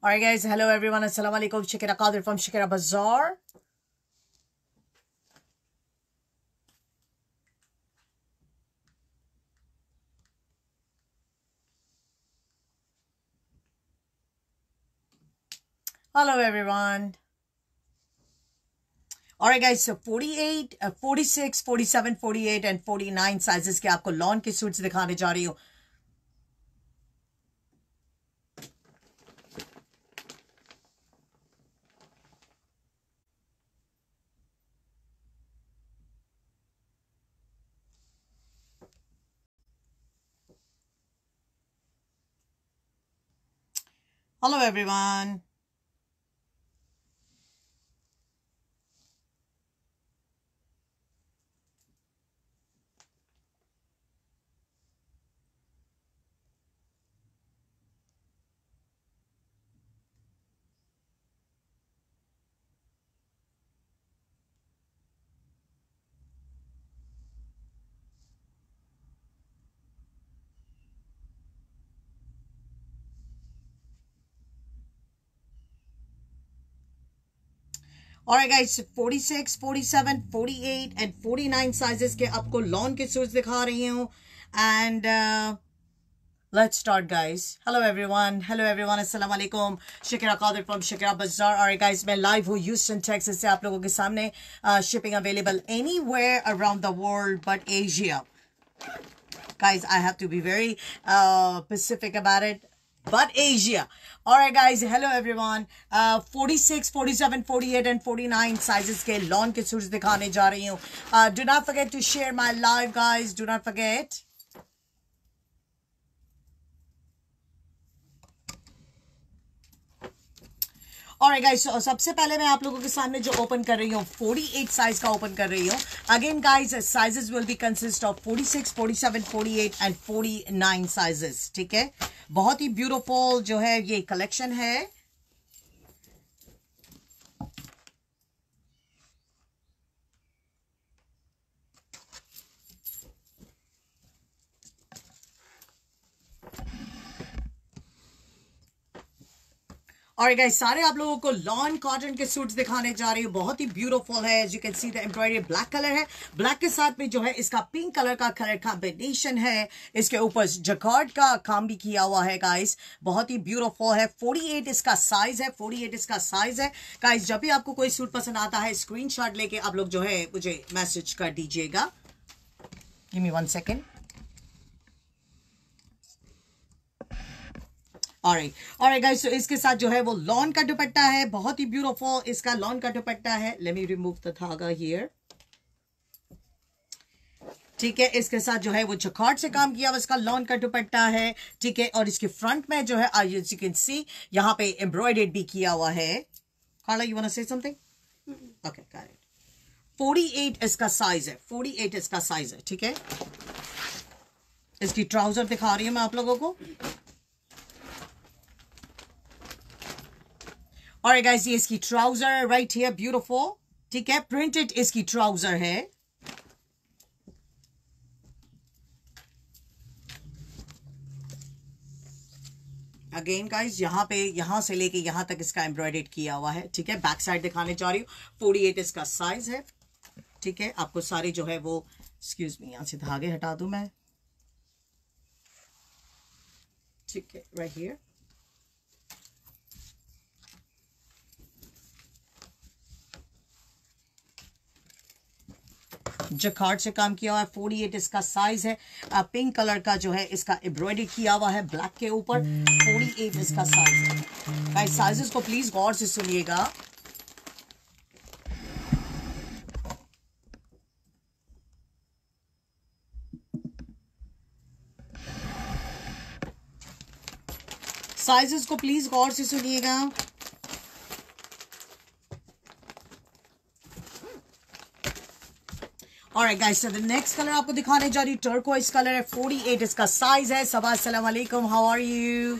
Alright guys, hello everyone. Assalamu alaikum. Shakira Qadir from Shakira Bazaar. Hello everyone. Alright guys, so 48, 46, 47, 48 and 49 sizes के आपको lawn के suits दिखाने जा रही हूँ. Hello everyone. Alright guys, 46, 47, 48 and 49 sizes के आपको लॉन के सूट्स दिखा रही हूँ. And let's start guys. Hello everyone. Assalamu alaikum. Shakira Qadir from Shakira Bazaar. Alright guys, मैं live हूँ Houston, Texas से आप लोगों के सामने. Shipping available anywhere around the world but Asia. Guys, I have to be very specific about it. But Asia. Alright guys, hello everyone. 46, 47, 48 and 49 sizes के lawn के suits दिखाने जा रही हूँ. Do not forget to share my live guys. Do not forget. Alright guys, so सबसे पहले मैं आप लोगों के सामने जो ओपन कर रही हूँ 48 साइज का ओपन कर रही हूँ. Again guys, sizes will be consist of 46, 47, 48 and 49 sizes. ठीक है, बहुत ही ब्यूटीफुल जो है ये कलेक्शन है. और गाइस सारे आप लोगों को लॉन कॉटन के सूट्स दिखाने जा रही हूँ. बहुत ही ब्यूटीफुल है. As you can see the embroidery black colour है. ब्लैक के साथ में जो है इसका पिंक कलर का कलर कॉम्बिनेशन है. इसके ऊपर जकार्ड का काम भी किया हुआ है गाइस. बहुत ही ब्यूटीफुल है. 48 इसका साइज है. 48 इसका साइज है गाइस. जब भी आपको कोई सूट पसंद आता है स्क्रीनशॉट लेके आप लोग जो है मुझे मैसेज कर दीजिएगा. Give me 1 second. Alright guys, so इसके साथ जो है वो लॉन का दुपट्टा है. बहुत ही ब्यूटीफुल इसका लॉन का दुपट्टा है. Let me remove the धागा here. ठीक है, इसके साथ जो है वो जकार्ड से काम किया हुआ इसका लॉन का दुपट्टा है. ठीक है, और इसके फ्रंट में जो है as you can see यहाँ पे एम्ब्रॉयडर्ड भी किया हुआ है. Carla, you want to say something? Okay, got it. 48 इसका साइज है. 48 इसका साइज है. ठीक है, इसकी ट्राउजर दिखा रही हूँ मैं आप लोगों को. Alright guys, ये इसकी ट्राउजर राइट हियर ब्यूटीफुल. ठीक है, प्रिंटेड इसकी ट्राउजर है. अगेन गाइस यहाँ से लेके यहाँ तक इसका एम्ब्रॉयडर्ड किया हुआ है. ठीक है, बैक साइड दिखाने जा रही हूँ. 48 इसका साइज है. ठीक है, आपको सारे जो है वो एक्सक्यूज मी यहाँ से धागे हटा दूं मैं. ठीक है, राइट हियर. जकार्ड से काम किया हुआ है. 48 इसका साइज है. पिंक कलर का जो है इसका एम्ब्रॉयडरी किया हुआ है ब्लैक के ऊपर. 48 इसका साइज है. गाइस साइजेस को प्लीज गौर से सुनिएगा. साइजेस को प्लीज गौर से सुनिएगा. Alright guys, so the next color आपको दिखाने जा रही हूँ टर्कोइज कलर है. 48 इसका साइज है. सबा अस्सलाम वालेकुम, how are you?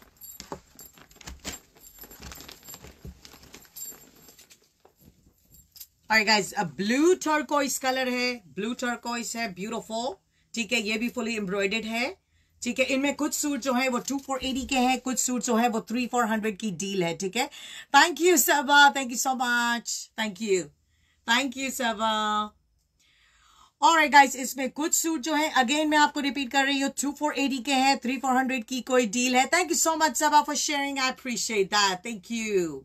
Alright guys, blue turquoise colour है. ब्लू टर्कोइज है, ब्यूटीफुल. ठीक है, ये भी फुली एम्ब्रॉयडर्ड है. ठीक है, इनमें कुछ सूट जो है वो 2480 के हैं, कुछ सूट जो है वो 3400 की डील है। ठीक है, thank you Saba, thank you so much, thank you Saba. Alright guys, इसमें कुछ सूट जो है अगेन मैं आपको रिपीट कर रही हूँ 2480 के हैं, 3400 की कोई डील है। Thank you so much Saba for sharing, I appreciate that, thank you.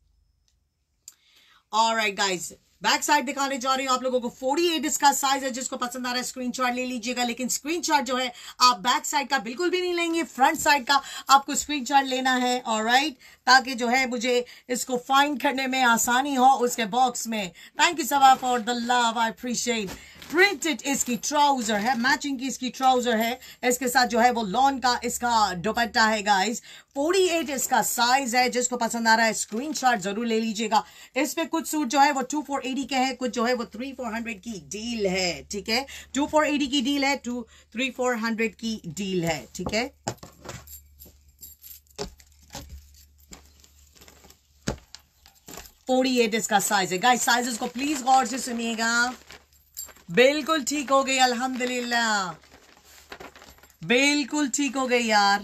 Alright guys, back side दिखाने जा रही हूँ आप लोगों को। 48 इसका साइज है, जिसको पसंद आ रहा है स्क्रीनशॉट ले लीजिएगा, लेकिन स्क्रीनशॉट जो है आप बैक साइड का बिल्कुल भी नहीं लेंगे, फ्रंट साइड का आपको स्क्रीनशॉट लेना है। ऑलराइट, ताकि जो है मुझे इसको फाइंड करने में आसानी हो उसके बॉक्स में। Thank you Saba for the love, I appreciate. Printed इसकी ट्राउजर है, मैचिंग की इसकी ट्राउजर है, इसके साथ जो है वो लॉन का इसका दुपट्टा है गाइस। 48 इसका साइज है, जिसको पसंद आ रहा है स्क्रीनशॉट जरूर ले लीजिएगा। इसमें कुछ सूट जो है वो 2480 के हैं, कुछ जो है वो 3400 की डील है। ठीक है, 2480 की डील है, 3400 की डील है। ठीक है, इसका साइज है गाइस। साइजेस को प्लीज गौर से सुनिएगा। बिल्कुल ठीक हो गई, अल्हम्दुलिल्लाह, बिल्कुल ठीक हो गई यार।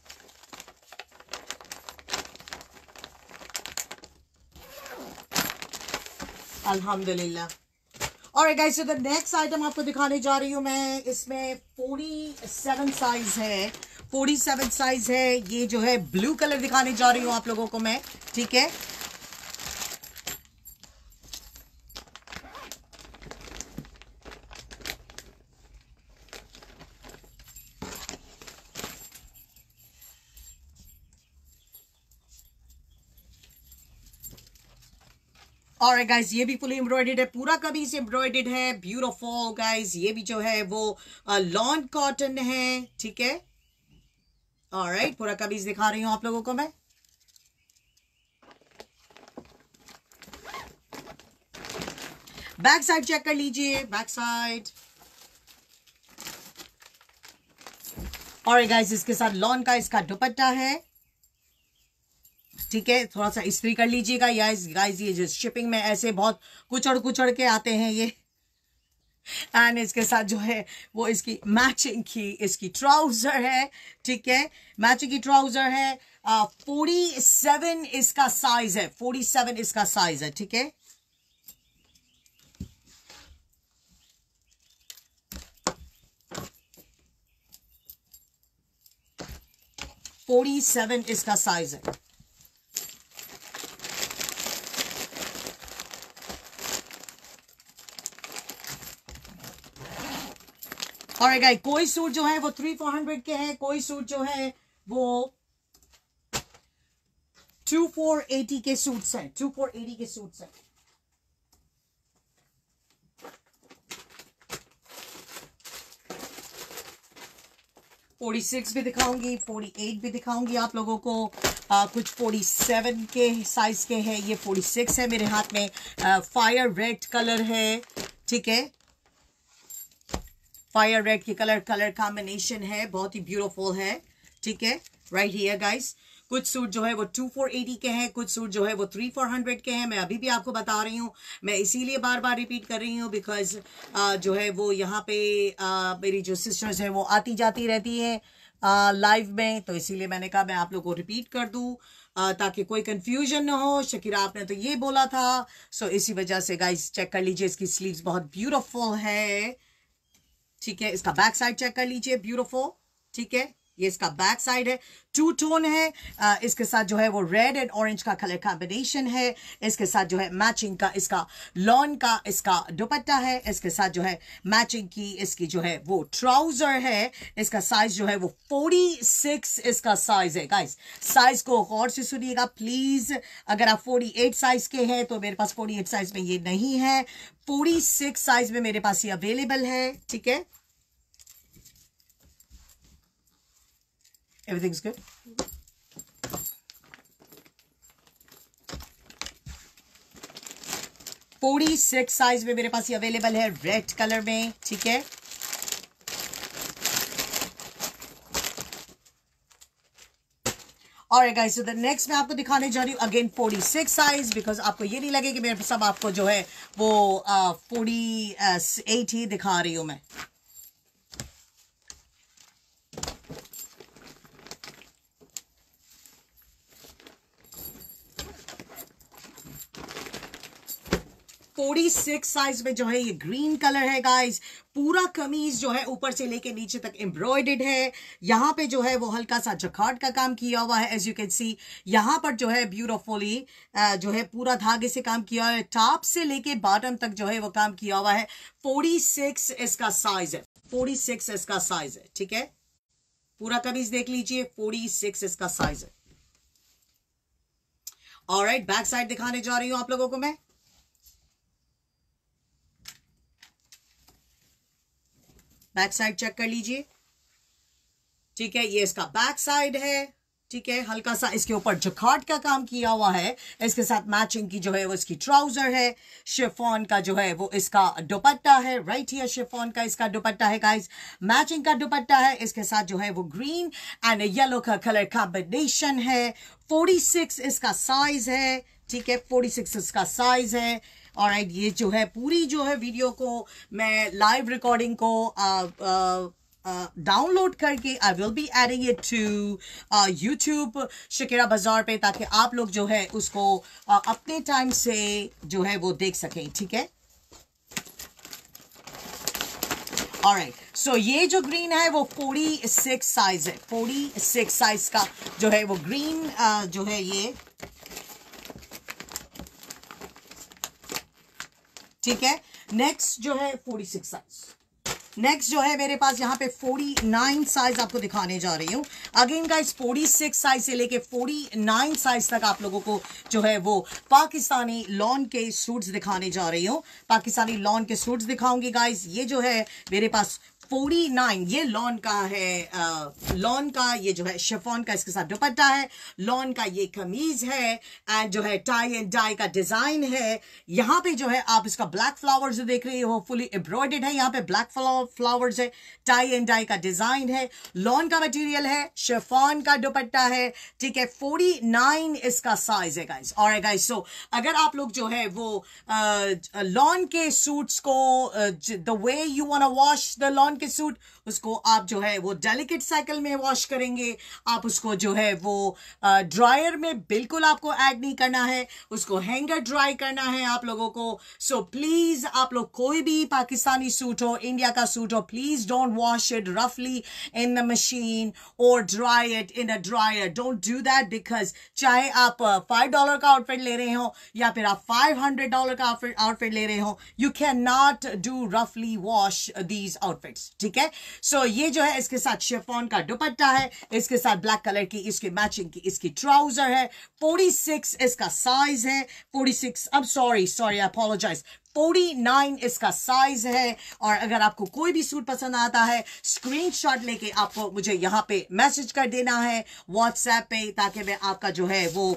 अल्हम्दुलिल्लाह। Alright guys, so the next item आपको दिखाने जा रही हूं मैं। इसमें 47 साइज है, 47 साइज है। ये जो है ब्लू कलर दिखाने जा रही हूं आप लोगों को मैं। ठीक है, ऑलराइट गाइस, ये भी फुली एम्ब्रॉयडेड है, पूरा कमीज एम्ब्रॉयडेड है, ब्यूटीफुल गाइस। ये भी जो है वो लॉन कॉटन है। ठीक है, ऑलराइट, पूरा कमीज दिखा रही हूं आप लोगों को मैं। बैक साइड चेक कर लीजिए, बैक साइड। ऑलराइट गाइस, इसके साथ लॉन का इसका दुपट्टा है। ठीक है, थोड़ा सा इस्त्री कर लीजिएगा गाइस, ये जो शिपिंग में ऐसे बहुत कुचड़ के आते हैं ये। एंड इसके साथ जो है वो इसकी मैचिंग की इसकी ट्राउजर है। ठीक है, मैचिंग की ट्राउजर है। 47 इसका साइज है, 47 इसका साइज है। ठीक है, इसका साइज है। और गाइस, कोई सूट जो है वो 3400 के हैं, कोई सूट जो है वो 2480 के सूट्स हैं, 2480 के सूट्स हैं। (46) भी दिखाऊंगी, 48 भी दिखाऊंगी आप लोगों को। कुछ 47 के साइज के हैं, ये 46 है मेरे हाथ में। फायर रेड कलर है। ठीक है, फायर रेड की कलर कॉम्बिनेशन है, बहुत ही ब्यूटीफुल है। ठीक है, राइट हियर गाइस। कुछ सूट जो है वो 2480 के हैं, कुछ सूट जो है वो 3400 के हैं। मैं अभी भी आपको बता रही हूँ, मैं इसीलिए बार बार रिपीट कर रही हूँ बिकॉज जो है वो यहाँ पे मेरी जो सिस्टर्स है वो आती जाती रहती है लाइव में, तो इसीलिए मैंने कहा मैं आप लोग को रिपीट कर दूँ ताकि कोई कंफ्यूजन ना हो। शकीरा आपने तो ये बोला था, सो इसी वजह से गाइस चेक कर लीजिए, इसकी स्लीव्स बहुत ब्यूटीफुल है। ठीक है, इसका बैक साइड चेक कर लीजिए, ब्यूटीफुल। ठीक है, ये इसका बैक साइड है, 2 टोन है। इसके साथ जो है वो रेड एंड ऑरेंज का कलर कॉम्बिनेशन है। इसके साथ जो है मैचिंग का इसका लॉन का इसका दुपट्टा है। इसके साथ जो है मैचिंग की इसकी जो है वो ट्राउजर है। इसका साइज जो है वो 46 इसका साइज है। गाइस, साइज को गौर से सुनिएगा प्लीज। अगर आप 48 साइज के हैं तो मेरे पास 48 साइज में ये नहीं है, 46 साइज में मेरे पास ये अवेलेबल है। ठीक है, everything's good. (46) साइज में मेरे पास ये अवेलेबल है, रेड कलर में। ठीक है, और गाइस, so the next मैं आपको दिखाने जा रही हूँ अगेन 46 साइज, बिकॉज आपको ये नहीं लगे कि मेरे सब आपको जो है वो 48 ही दिखा रही हूं मैं। 46 साइज में जो है ये ग्रीन कलर है गाइस। पूरा कमीज जो है ऊपर से लेके नीचे तक एम्ब्रॉयडर्ड है। यहाँ पे जो है वो हल्का सा जकार्ड का काम किया हुआ है, एज यू कैन सी। यहाँ पर जो है ब्यूटीफुली जो है पूरा धागे से काम किया हुआ है। टॉप से लेके बॉटम तक जो है वो काम किया हुआ है। 46 इसका साइज है, 46 इसका साइज है, ठीक है। पूरा कमीज देख लीजिए, 46 इसका साइज है। ऑलराइट, बैक साइड दिखाने जा रही हूं आप लोगों को मैं। बैक साइड चेक कर लीजिए, ठीक है। ये इसका बैक साइड है, ठीक है। हल्का सा इसके ऊपर जकार्ड का काम किया हुआ है। इसके साथ मैचिंग की जो है वो इसकी ट्राउजर है। शिफॉन का जो है वो इसका दुपट्टा है। राइट हियर शिफॉन का इसका दुपट्टा है गाइस। मैचिंग का दुपट्टा है। इसके साथ जो है वो ग्रीन एंड येलो का कलर कॉम्बिनेशन है। 46 इसका साइज है, ठीक है। 46 इसका साइज है। ऑलराइट, ये जो है पूरी जो है वीडियो को मैं लाइव रिकॉर्डिंग को डाउनलोड करके I will be adding it to YouTube Shakira Bazaar पे, ताकि आप लोग जो है उसको अपने टाइम से जो है वो देख सकें, ठीक है। ऑलराइट, सो ये जो ग्रीन है वो 46 साइज है। 46 साइज का जो है वो ग्रीन जो है ये, ठीक है। नेक्स्ट जो है 46 साइज। नेक्स्ट जो है मेरे पास यहाँ पे 49 साइज आपको दिखाने जा रही हूँ। अगेन गाइस 46 साइज से लेके 49 साइज तक आप लोगों को जो है वो पाकिस्तानी लॉन के सूट्स दिखाने जा रही हूँ। पाकिस्तानी लॉन के सूट्स दिखाऊंगी गाइस। ये जो है मेरे पास 49 ये लॉन का है। लॉन का ये जो है शिफॉन का इसके साथ दुपट्टा है। लॉन का ये कमीज है एंड जो है टाई एंड डाई का डिजाइन है। यहाँ पे जो है आप इसका ब्लैक फ्लावर्स जो देख रहे हो फुली एम्ब्रॉयडर्ड है। यहाँ पे ब्लैक फ्लावर्स है, टाई एंड डाई का डिजाइन है। लॉन का मटेरियल है, शिफॉन का दुपट्टा है, ठीक है। 49 इसका साइज है गाइस। और गाइस सो अगर आप लोग जो है वो लॉन के सूट्स को the way you want to wash the lawn के सूट, उसको आप जो है वो डेलिकेट साइकिल में वॉश करेंगे। आप उसको जो है वो ड्रायर में बिल्कुल आपको ऐड नहीं करना है, उसको हैंगर ड्राई करना है आप लोगों को। सो प्लीज आप लोग कोई भी पाकिस्तानी सूट हो, इंडिया का सूट हो, प्लीज डोंट वॉश इट रफली इन द मशीन और dry it in a dryer. Don't do that, because चाहे आप $5 का आउटफिट ले रहे हो या फिर आप $500 का आउटफिट ले रहे हो, यू कैन नॉट डू रफली वॉश दीज आउटफिट्स, ठीक है। सो ये जो है इसके साथ शिफॉन का दुपट्टा है, इसके साथ ब्लैक कलर की इसकी मैचिंग की इसकी ट्राउजर है। 46 इसका साइज है। 46 अब सॉरी आई अपोलोजाइज, 49 इसका साइज है। और अगर आपको कोई भी सूट पसंद आता है, स्क्रीनशॉट लेके आपको मुझे यहाँ पे मैसेज कर देना है व्हाट्सएप पे, ताकि मैं आपका जो है वो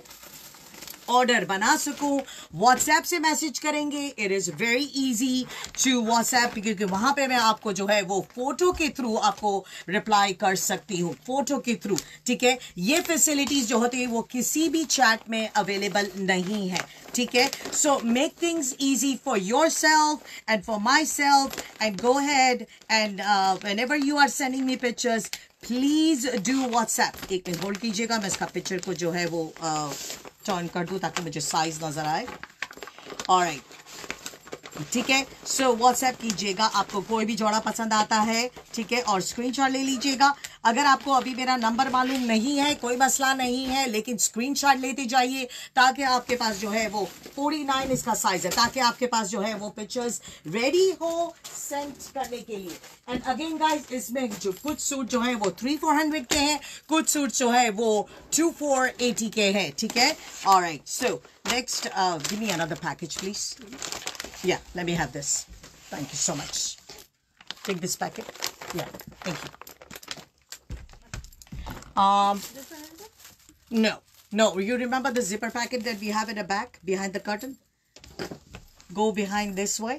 ऑर्डर बना सकूं। व्हाट्सएप से मैसेज करेंगे, it is very easy to WhatsApp, क्योंकि वहां पे मैं आपको जो है वो फोटो के थ्रू आपको रिप्लाई कर सकती हूँ, फोटो के थ्रू, ठीक है। ये फैसिलिटीज जो होती है वो किसी भी चैट में अवेलेबल नहीं है, ठीक है। So make things easy for yourself and for myself and go ahead and whenever you are sending me pictures, please do WhatsApp. एक मिनट होल्ड कीजिएगा, मैं इसका पिक्चर को जो है वो टर्न कर दूं ताकि मुझे साइज नजर आए। ऑलराइट, ठीक है। सो व्हाट्सएप कीजिएगा, आपको कोई भी जोड़ा पसंद आता है, ठीक है, और स्क्रीनशॉट ले लीजिएगा। अगर आपको अभी मेरा नंबर मालूम नहीं है, कोई मसला नहीं है, लेकिन स्क्रीनशॉट लेते जाइए ताकि आपके पास जो है वो 49 इसका साइज है, ताकि आपके पास जो है वो पिक्चर्स रेडी हो सेंड करने के लिए। एंड अगेन गाइस, इसमें जो कुछ सूट जो है वो 300-400 के हैं, कुछ सूट जो है वो 2480 के हैं, ठीक है। Alright, so next give me another package please. Yeah, let me have this. Thank you so much. Take this packet. Yeah, thank you. No. You remember the zipper packet that we have in the back behind the curtain? Go behind this way.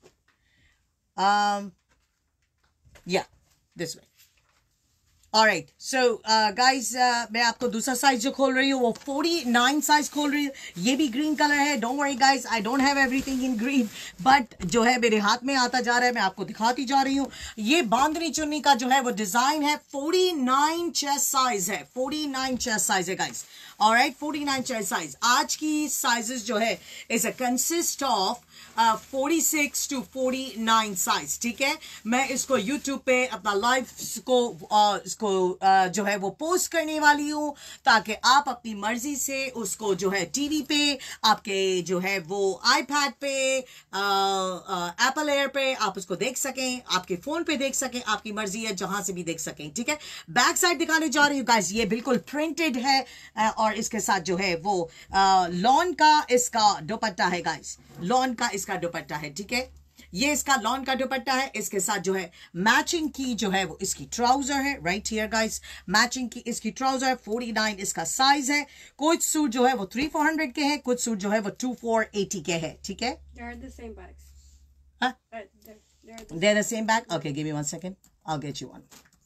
Yeah, this way. Alright, so guys, मैं आपको दूसरा size जो खोल रही हूँ वो 49 size खोल रही हूँ। ये भी ग्रीन कलर है। Don't worry guys, I don't have everything in green, but जो है मेरे हाथ में आता जा रहा है, मैं आपको दिखाती जा रही हूँ। ये बांधनी चुन्नी का जो है वो डिजाइन है। 49 चेस्ट साइज है, 49 चेस्ट साइज है गाइस। Alright, 49 chest size. आज की साइजेस जो है is a consist of 46 to 49 size, ठीक है। मैं इसको यूट्यूब पे अपना लाइव इसको जो है वो पोस्ट करने वाली हूँ, ताकि आप अपनी मर्जी से उसको जो है टीवी पे, आपके जो है वो आईपैड पे, एप्पल एयर पे आप उसको देख सकें, आपके फोन पे देख सकें, आपकी मर्जी है जहां से भी देख सकें, ठीक है। बैक साइड दिखाने जा रही हूँ गाइस, ये बिल्कुल प्रिंटेड है और इसके साथ जो है वो लॉन का इसका दुपट्टा है गाइस, लॉन का इसका दुपट्टा है, ठीक है। ये इसका लॉन का दुपट्टा है, इसके साथ जो है मैचिंग की जो है वो इसकी ट्राउजर है, राइट हियर गाइस, मैचिंग की इसकी ट्राउजर। 49 इसका साइज है। कुछ सूट जो है वो 300-400 के हैं, कुछ सूट जो है वो 2480 के हैं, ठीक है। They're the same bags. Huh? They're the same bag? Okay, give me 1 second. I'll get you one.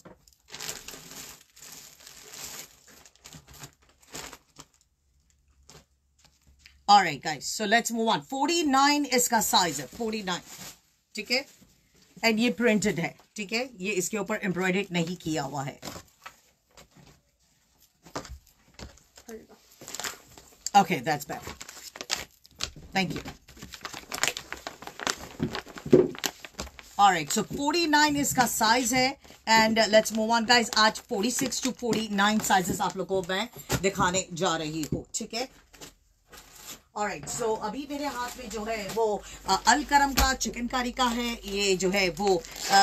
All right, guys. So let's move on. 49 इसका साइज है, 49, ठीक है। एंड ये प्रिंटेड है, ठीक है। ये इसके ऊपर एम्ब्रॉयडर्ड नहीं किया हुआ है। Okay, that's better. Thank you. All right, so 49 इसका साइज है and let's move on guys. आज 46 to 49 साइजेस आप लोगों को मैं दिखाने जा रही हूँ, ठीक है। ऑलराइट, सो अभी मेरे हाथ में जो है वो अलकरम का चिकनकारी का है। ये जो है वो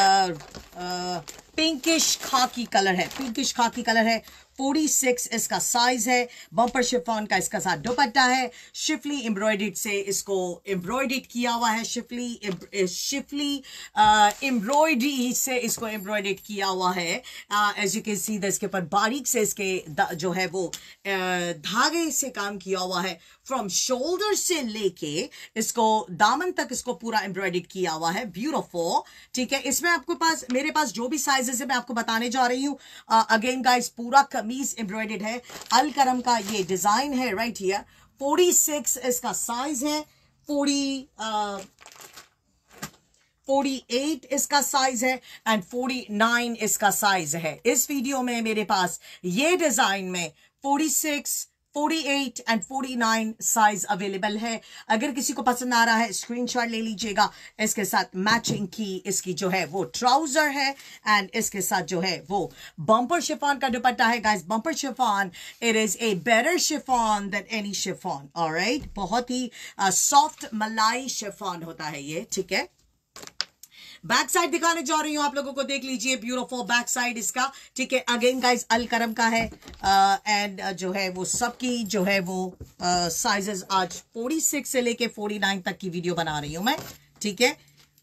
पिंकिश खाकी कलर है, पिंकिश खाकी कलर है। 46 इसका साइज है। बम्पर शिफॉन का इसका साथ दुपट्टा है। शिफली एम्ब्रॉयडर्ड से इसको एम्ब्रॉयडर्ड किया हुआ है, शिफली एम्ब्रॉयडरी से इसको एम्ब्रॉयडर्ड किया हुआ है। एज यू कैन सी इसके ऊपर बारीक से इसके जो है वो धागे से काम किया हुआ है। फ्रॉम शोल्डर से लेके इसको दामन तक इसको पूरा एम्ब्रॉयडर्ड किया हुआ है। ब्यूटीफुल, ठीक है। इसमें आपके पास, मेरे पास जो भी साइजेस है मैं आपको बताने जा रही हूँ। अगेन गाइस, पूरा कमीज एम्ब्रॉयडर्ड है। अलकरम का ये डिजाइन है राइट हियर। 46 इसका साइज है। 48 इसका साइज है एंड 49 इसका साइज है। इस वीडियो में मेरे पास ये डिजाइन में 46, 48 एंड 49 साइज अवेलेबल है। अगर किसी को पसंद आ रहा है स्क्रीनशॉट ले लीजिएगा। इसके साथ मैचिंग की इसकी जो है वो ट्राउजर है एंड इसके साथ जो है वो बम्पर शिफॉन का दुपट्टा है। Guys, bumper chiffon, it is a better chiffon than any chiffon, alright. बहुत ही सॉफ्ट मलाई शिफॉन होता है ये, ठीक है। बैक साइड दिखाने जा रही हूँ आप लोगों को, देख लीजिए। ब्यूटीफुल बैक साइड इसका, ठीक है। अगेन गाइस, अलकरम का है एंड जो है वो सबकी जो है वो साइजेस आज 46 से लेके 49 तक की वीडियो बना रही हूँ मैं, ठीक है।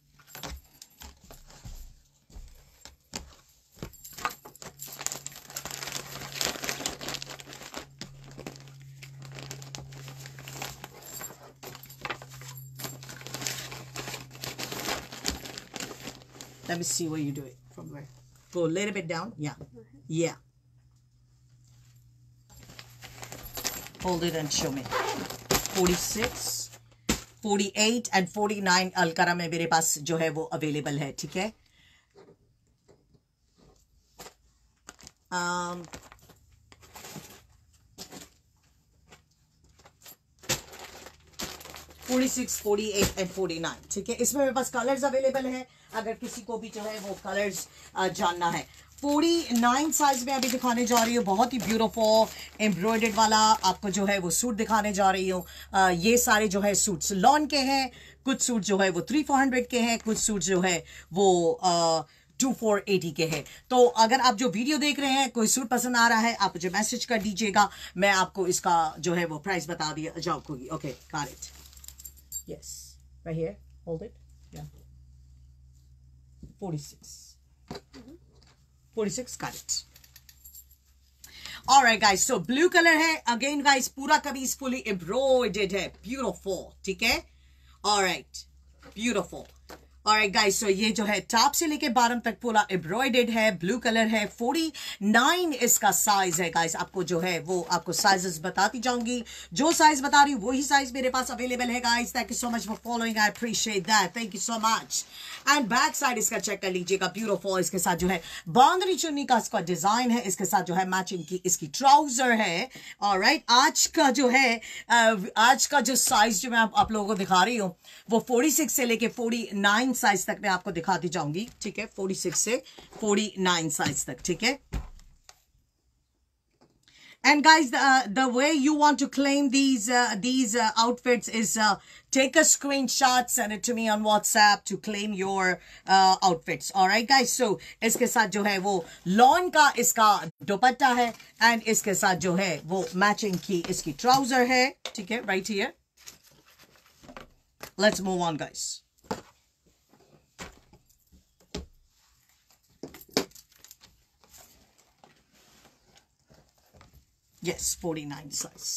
Let me see where you do it. From where? Go a little bit down. Yeah. Yeah. Hold it and show me. 46, 48 and 49 Alkaram में मेरे पास जो है वो अवेलेबल है, ठीक है। 46, 48 एंड 49, ठीक है। इसमें मेरे पास कलर्स अवेलेबल है, अगर किसी को भी जो है वो कलर्स जानना है। 49 साइज में अभी दिखाने जा रही हूँ। बहुत ही ब्यूटीफुल एम्ब्रॉयडर्ड वाला आपको जो है वो सूट दिखाने जा रही हूँ। ये सारे जो है सूट्स लॉन के हैं। कुछ सूट जो है वो 300-400 के हैं, कुछ सूट जो है वो 2480 के हैं। तो अगर आप जो वीडियो देख रहे हैं, कोई सूट पसंद आ रहा है, आप मुझे मैसेज कर दीजिएगा, मैं आपको इसका जो है वो प्राइस बता दिया जाऊंगी। Okay, got it. Yes, right here, hold it. या 46, 46, got it. All right guys, so blue color है। Again guys, पूरा कमीज fully embroidered है, beautiful, ठीक है। All right, beautiful. Alright guys, so ये जो है टॉप से लेके बॉटम तक पूरा एम्ब्रॉयडर्ड है, ब्लू कलर है, 49 इसका साइज है गाइस। आपको जो है वो आपको साइजेस बताती जाऊंगी, जो साइज बता रही हूँ वही साइज मेरे पास अवेलेबल है guys. Thank you so much for following, I appreciate that, thank you so much. And back side इसका चेक कर लीजिएगा, ब्यूटीफुल। इसके साथ जो है बांधनी चुन्नी का इसका डिजाइन है, इसके साथ जो है मैचिंग की इसकी ट्राउजर है। ऑलराइट, आज का जो है आज का जो साइज जो मैं आप लोगों को दिखा रही हूँ वो 46 से लेके 49 साइज तक मैं आपको दिखाती जाऊंगी, ठीक है, 46 से 49 साइज तक, ठीक है। And guys, the way you want to claim these outfits is take a screenshot, send it to me on WhatsApp to claim your outfits. All right, guys. So इसके साथ जो है वो लॉन का इसका दुपट्टा है, and इसके साथ जो है वो मैचिंग की इसकी ट्राउजर है, ठीक है, right here. Let's move on, guys. Yes, 49 size.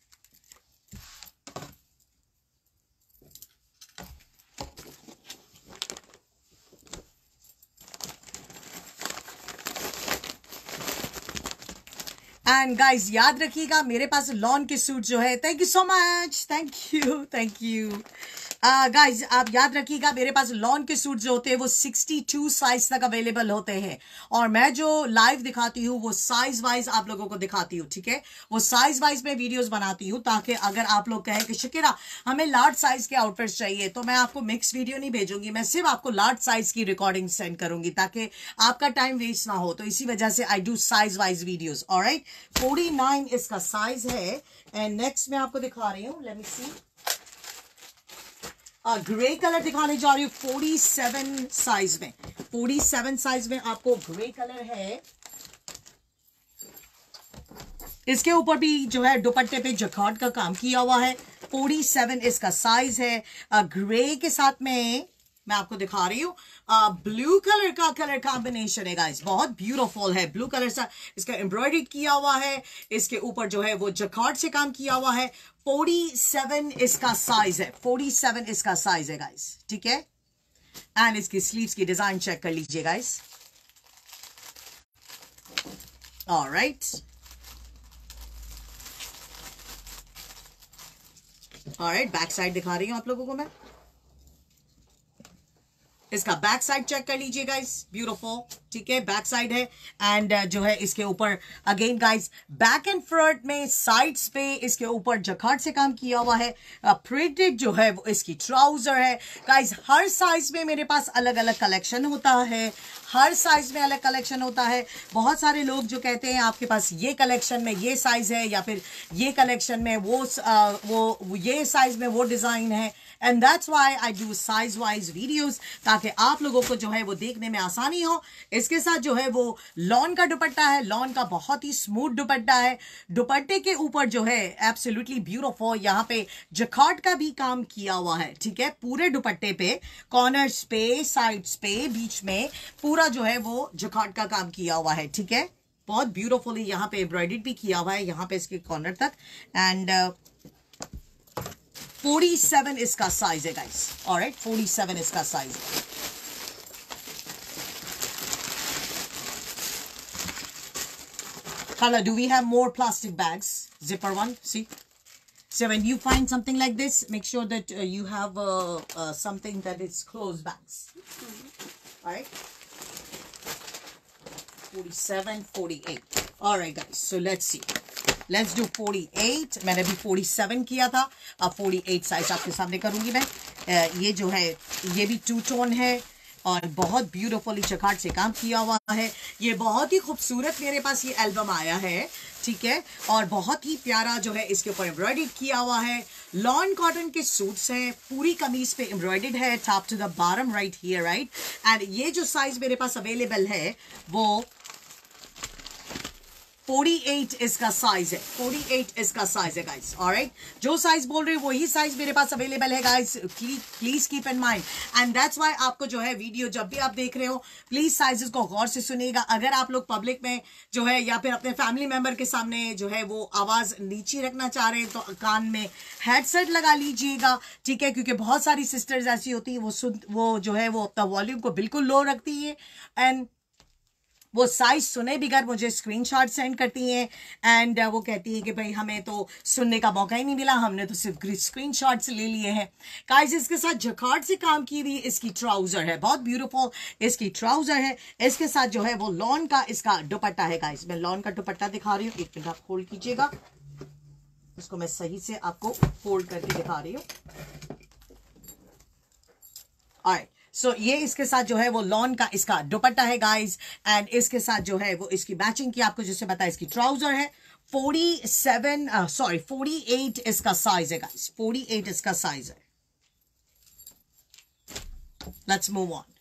And guys याद रखिएगा मेरे पास लॉन के सूट जो है, thank you so much, thank you guys, आप याद रखिएगा मेरे पास लॉन के सूट जो होते हैं वो 62 साइज तक अवेलेबल होते हैं, और मैं जो लाइव दिखाती हूँ वो साइज वाइज आप लोगों को दिखाती हूँ, ठीक है। वो साइज वाइज में वीडियोस बनाती हूँ ताकि अगर आप लोग कहें कि शकीरा हमें लार्ज साइज के आउटफिट्स चाहिए, तो मैं आपको मिक्स वीडियो नहीं भेजूंगी, मैं सिर्फ आपको लार्ज साइज की रिकॉर्डिंग सेंड करूंगी ताकि आपका टाइम वेस्ट ना हो। तो इसी वजह से I do size wise videos. Alright, 49 इसका साइज है। एंड नेक्स्ट मैं आपको दिखा रही हूँ, let me see, grey colour दिखाने जा रही हूँ 47 साइज में। 47 साइज में आपको ग्रे कलर है, इसके ऊपर भी जो है दुपट्टे पे जकार्ड का काम किया हुआ है। 47 इसका साइज है। ग्रे के साथ में मैं आपको दिखा रही हूँ ब्लू कलर का कलर कॉम्बिनेशन है गाइस, बहुत ब्यूटीफुल है। ब्लू कलर सा इसका एम्ब्रॉयडरी किया हुआ है, इसके ऊपर जो है वो जकार्ड से काम किया हुआ है। 47 इसका साइज है, 47 इसका साइज है गाइस, ठीक है। एंड इसकी स्लीव्स की डिजाइन चेक कर लीजिए guys. Alright, alright, back side दिखा रही हूं आप लोगों को मैं, इसका बैक साइड चेक कर लीजिए गाइस, ब्यूटीफुल, ठीक है, बैक साइड है। एंड जो है इसके ऊपर again guys back and front में साइड्स पे इसके ऊपर जकार्ड से काम किया हुआ है। प्रिंटेड जो है वो इसकी ट्राउजर है गाइस। हर साइज में मेरे पास अलग अलग कलेक्शन होता है, हर साइज में अलग कलेक्शन होता है। बहुत सारे लोग जो कहते हैं आपके पास ये कलेक्शन में ये साइज है, या फिर ये कलेक्शन में वो ये साइज में वो डिजाइन है, and that's why I do size wise videos, ताकि आप लोगों को जो है वो देखने में आसानी हो। इसके साथ जो है वो लॉन का दुपट्टा है, लॉन का बहुत ही स्मूथ दुपट्टा है। दुपट्टे के ऊपर जो है एब्सोल्युटली ब्यूटीफुल यहाँ पे जकार्ड का भी काम किया हुआ है, ठीक है। पूरे दुपट्टे पे कॉर्नर्स पे, साइड्स पे, बीच में पूरा जो है वो जकार्ड का काम किया हुआ है, ठीक है। बहुत ब्यूटीफुली यहाँ पे एम्ब्रॉयडर्ड भी किया हुआ है, यहाँ पे इसके कॉर्नर तक। एंड 47 इसका साइज है गाइस, ऑलराइट, 47 इसका साइज है। Kala, do we have more plastic bags? Zipper one, see? So when you find something like this, make sure that you have something that is closed bags. All right? 47, 48. All right, guys. So let's see. Let's do 48. मैंने भी 47 किया था, अब 48 size आपके सामने करूंगी मैं। ये जो है ये भी 2 टोन है और बहुत ब्यूटीफुली जकार्ड से काम किया हुआ है। ये बहुत ही खूबसूरत मेरे पास ये एल्बम आया है, ठीक है, और बहुत ही प्यारा जो है इसके ऊपर एम्ब्रॉयडरी किया हुआ है। लॉन कॉटन के सूट्स हैं, पूरी कमीज पे एम्ब्रॉयडर्ड है top to the bottom, right here, right. And ये जो साइज मेरे पास अवेलेबल है वो 48 इसका साइज है, 48 इसका साइज है गाइस। ऑलराइट, जो साइज बोल रहे हो वही साइज मेरे पास अवेलेबल है guys, please keep in mind. And that's why आपको जो है वीडियो जब भी आप देख रहे हो प्लीज साइजेस को गौर से सुनिएगा। अगर आप लोग पब्लिक में जो है या फिर अपने फैमिली मेंबर के सामने जो है वो आवाज नीचे रखना चाह रहे हैं तो कान में हेडसेट लगा लीजिएगा, ठीक है, क्योंकि बहुत सारी सिस्टर्स ऐसी होती है वो जो है वो अपना वॉल्यूम को बिल्कुल लो रखती है एंड वो साइज सुने बिगैर मुझे स्क्रीनशॉट सेंड करती हैं एंड वो कहती हैं कि भाई हमें तो सुनने का मौका ही नहीं मिला, हमने तो सिर्फ स्क्रीनशॉट्स ले लिए हैं। गाइस इसके साथ जकार्ड से काम की हुई इसकी ट्राउजर है, बहुत ब्यूटीफुल इसकी ट्राउजर है। इसके साथ जो है वो लॉन का इसका दुपट्टा है गाइस, मैं लॉन का दुपट्टा दिखा रही हूँ, एक मिनट आप होल्ड कीजिएगा, इसको मैं सही से आपको फोल्ड करके दिखा रही हूँ। ऑलराइट, सो ये इसके साथ जो है वो लॉन का इसका दुपट्टा है गाइस एंड इसके साथ जो है वो इसकी मैचिंग की आपको जैसे बताया इसकी ट्राउजर है। 48 इसका साइज है गाइस, 48 इसका साइज है। Let's move on.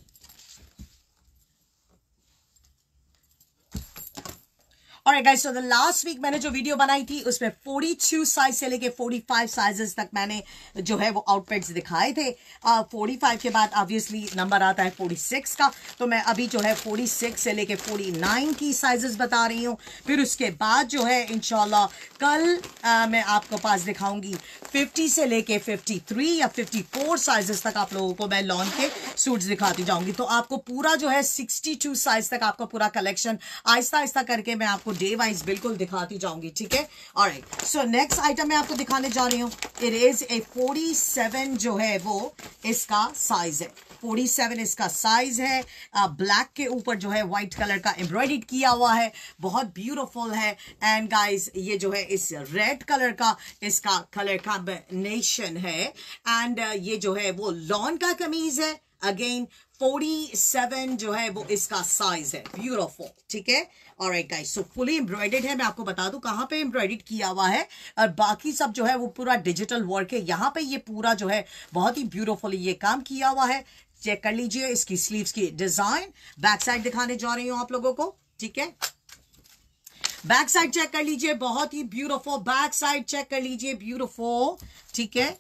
Alright guys, so the last week मैंने जो वीडियो बनाई थी उसमें 42 साइज से लेके 45 साइजेस तक मैंने जो है वो आउटफिट्स दिखाए थे। 45 के बाद ऑब्वियसली नंबर आता है 46 का, तो मैं अभी जो है 46 से लेके 49 की साइजेस बता रही हूँ। फिर उसके बाद जो है इंशाल्लाह कल मैं आपको पास दिखाऊंगी 50 से लेके 53 या 54 साइजेस तक आप लोगों को मैं लॉन के सूट्स दिखाती जाऊंगी। तो आपको पूरा जो है 62 साइज तक आपका पूरा कलेक्शन आहिस्ता आहिस्ता करके मैं आपको डे वाइज बिल्कुल दिखाती जाऊंगी, ठीक है। ऑलराइट, सो नेक्स्ट आइटम मैं आपको दिखाने जा रही हूँ, इट इज ए 47 जो है वो इसका साइज है, 47 इसका साइज है। ब्लैक के ऊपर जो है व्हाइट कलर का एम्ब्रॉयडर्ड किया हुआ है, बहुत ब्यूटीफुल है। एंड गाइस ये जो है इस रेड कलर का इसका कलर कॉम्बिनेशन है एंड ये जो है वो लॉन का कमीज है। अगेन 47 जो है वो इसका साइज है, ब्यूटीफुल, ठीक है। Alright guys, so fully embroidered है। मैं आपको बता दूं कहाँ पे एम्ब्रॉयडर्ड किया हुआ है और बाकी सब जो है वो पूरा डिजिटल वर्क है। यहाँ पे ये पूरा जो है बहुत ही ब्यूटीफुली ये काम किया हुआ है। चेक कर लीजिए इसकी स्लीव्स की डिजाइन। बैक साइड दिखाने जा रही हूँ आप लोगों को, ठीक है। बैक साइड चेक कर लीजिए, बहुत ही ब्यूटीफुल बैक साइड चेक कर लीजिए, ब्यूटीफुल, ठीक है।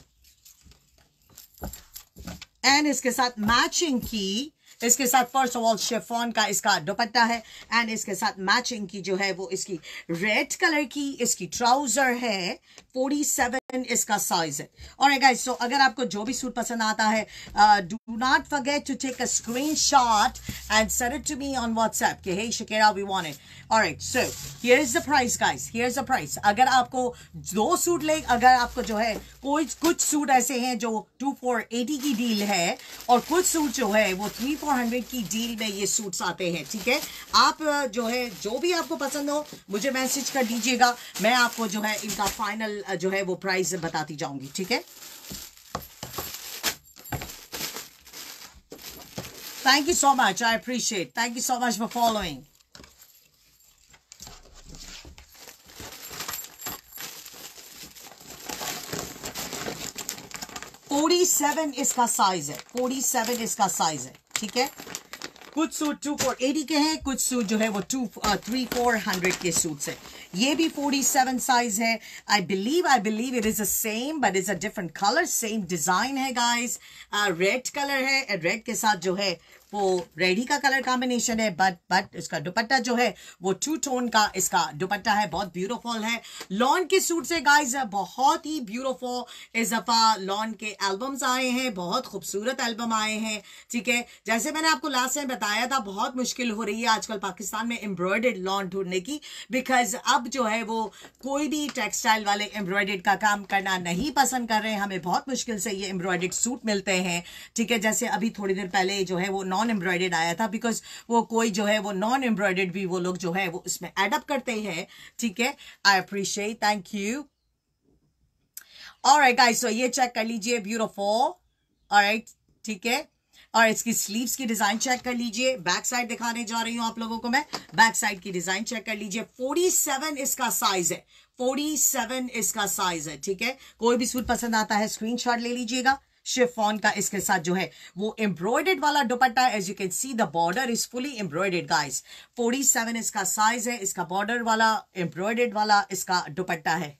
एंड इसके साथ मैचिंग की इसके साथ फर्स्ट ऑफ ऑल शिफॉन का इसका दुपट्टा है एंड इसके साथ मैचिंग की जो है वो इसकी रेड कलर की इसकी ट्राउजर है। 47 इसका साइज है। ऑलराइट गाइस, सो अगर आपको जो भी सूट पसंद आता है do not forget to take a screenshot and send it to me on WhatsApp कि hey Shakira we want it. Alright, so here is the price guys, here is the price. अगर आपको दो सूट ले, अगर आपको जो है कुछ सूट ऐसे हैं जो 2480 की डील है और कुछ सूट जो है वो 3400 की डील में ये सूट्स आते हैं, ठीक है। आप जो है जो भी आपको पसंद हो मुझे मैसेज कर दीजिएगा, मैं आपको जो है इनका फाइनल जो है वो प्राइस बताती जाऊंगी, ठीक है। Thank you so much, I appreciate, thank you so much for following. इसका साइज है, 47 इसका साइज है, ठीक है। कुछ सूट 2480 के हैं, कुछ सूट जो है वो 3400 के सूट्स है। ये भी 47 साइज है। I believe it is the same but is a different colour, same design है गाइस। रेड कलर है, रेड के साथ जो है वो रेड ही का कलर कॉम्बिनेशन है बट इसका दुपट्टा जो है वो 2 टोन का इसका दुपट्टा है, बहुत ब्यूटीफुल है। लॉन के सूट से गाइस बहुत ही ब्यूटीफुल इस दफा लॉन के एल्बम्स आए हैं, बहुत खूबसूरत एल्बम आए हैं, ठीक है। जैसे मैंने आपको लास्ट टाइम बताया था बहुत मुश्किल हो रही है आजकल पाकिस्तान में एम्ब्रॉयडर्ड लॉन ढूंढने की, बिकॉज अब जो है वो कोई भी टेक्सटाइल वाले एम्ब्रॉयडर्ड का काम करना नहीं पसंद कर रहे हैं। हमें बहुत मुश्किल से ये एम्ब्रॉयडर्ड सूट मिलते हैं, ठीक है। जैसे अभी थोड़ी देर पहले जो है वो नॉन एम्ब्रॉयडर्ड आया था, बिकॉज वो कोई जो है वो नॉन एम्ब्रॉयडर्ड भी वो लोग जो है वो इसमें एडअप करते हैं, ठीक है। I appreciate, thank you. Alright guys, so ये चेक कर लीजिए, ब्यूटीफुल, ऑलराइट, ठीक है। और इसकी स्लीव्स की डिजाइन चेक कर लीजिए। बैक साइड दिखाने जा रही हूं आप लोगों को मैं, बैक साइड की डिजाइन चेक कर लीजिए। 47 इसका साइज है, 47 इसका साइज है, ठीक है। कोई भी सूट पसंद आता है स्क्रीनशॉट ले लीजिएगा, शिफॉन का इसके साथ जो है वो एम्ब्रॉयडर्ड वाला dupatta. As you can see the border is fully embroidered guys. 47 इसका साइज है. इसका बॉर्डर वाला एम्ब्रॉयडर्ड वाला इसका दुपट्टा है.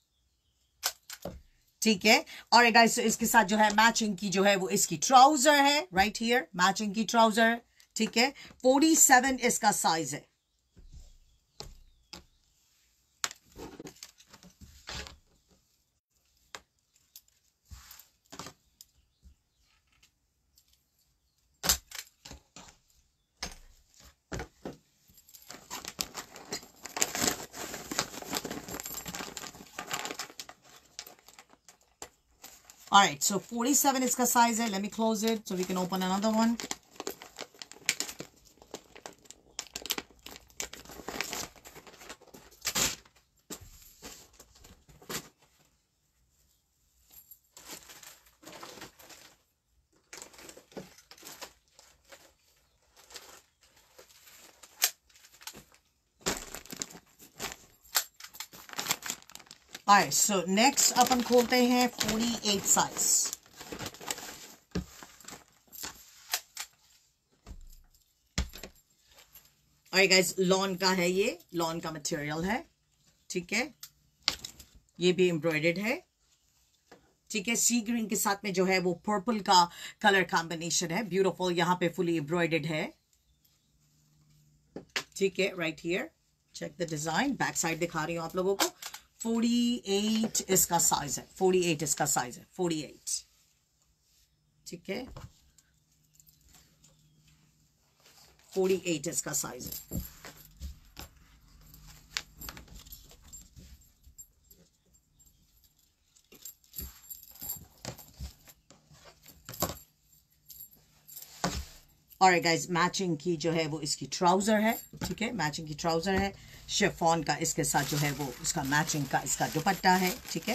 ठीक है. और गाइस इसके साथ जो है मैचिंग की जो है वो इसकी ट्राउजर है. राइट हियर मैचिंग की ट्राउजर. ठीक है. 47 इसका साइज है. All right, so 47 is the size. Let me close it so we can open another one. Alright, so next अपन खोलते हैं 48 साइज. Alright guys, लॉन का है ये. लॉन का मटेरियल है. ठीक है. ये भी एम्ब्रॉयडर्ड है. ठीक है. सी ग्रीन के साथ में जो है वो पर्पल का कलर कॉम्बिनेशन है. ब्यूटीफुल. यहाँ पे फुली एम्ब्रॉयडर्ड है. ठीक है. Right here check the design. Back side दिखा रही हूँ आप लोगों को. 48 इसका साइज है. 48 इसका साइज है. 48. ठीक है. 48 इसका साइज है. और गाइज मैचिंग की जो है वो इसकी ट्राउजर है. ठीक है. मैचिंग की ट्राउजर है. शिफॉन का इसके साथ जो है वो इसका मैचिंग का इसका दुपट्टा है. ठीक है.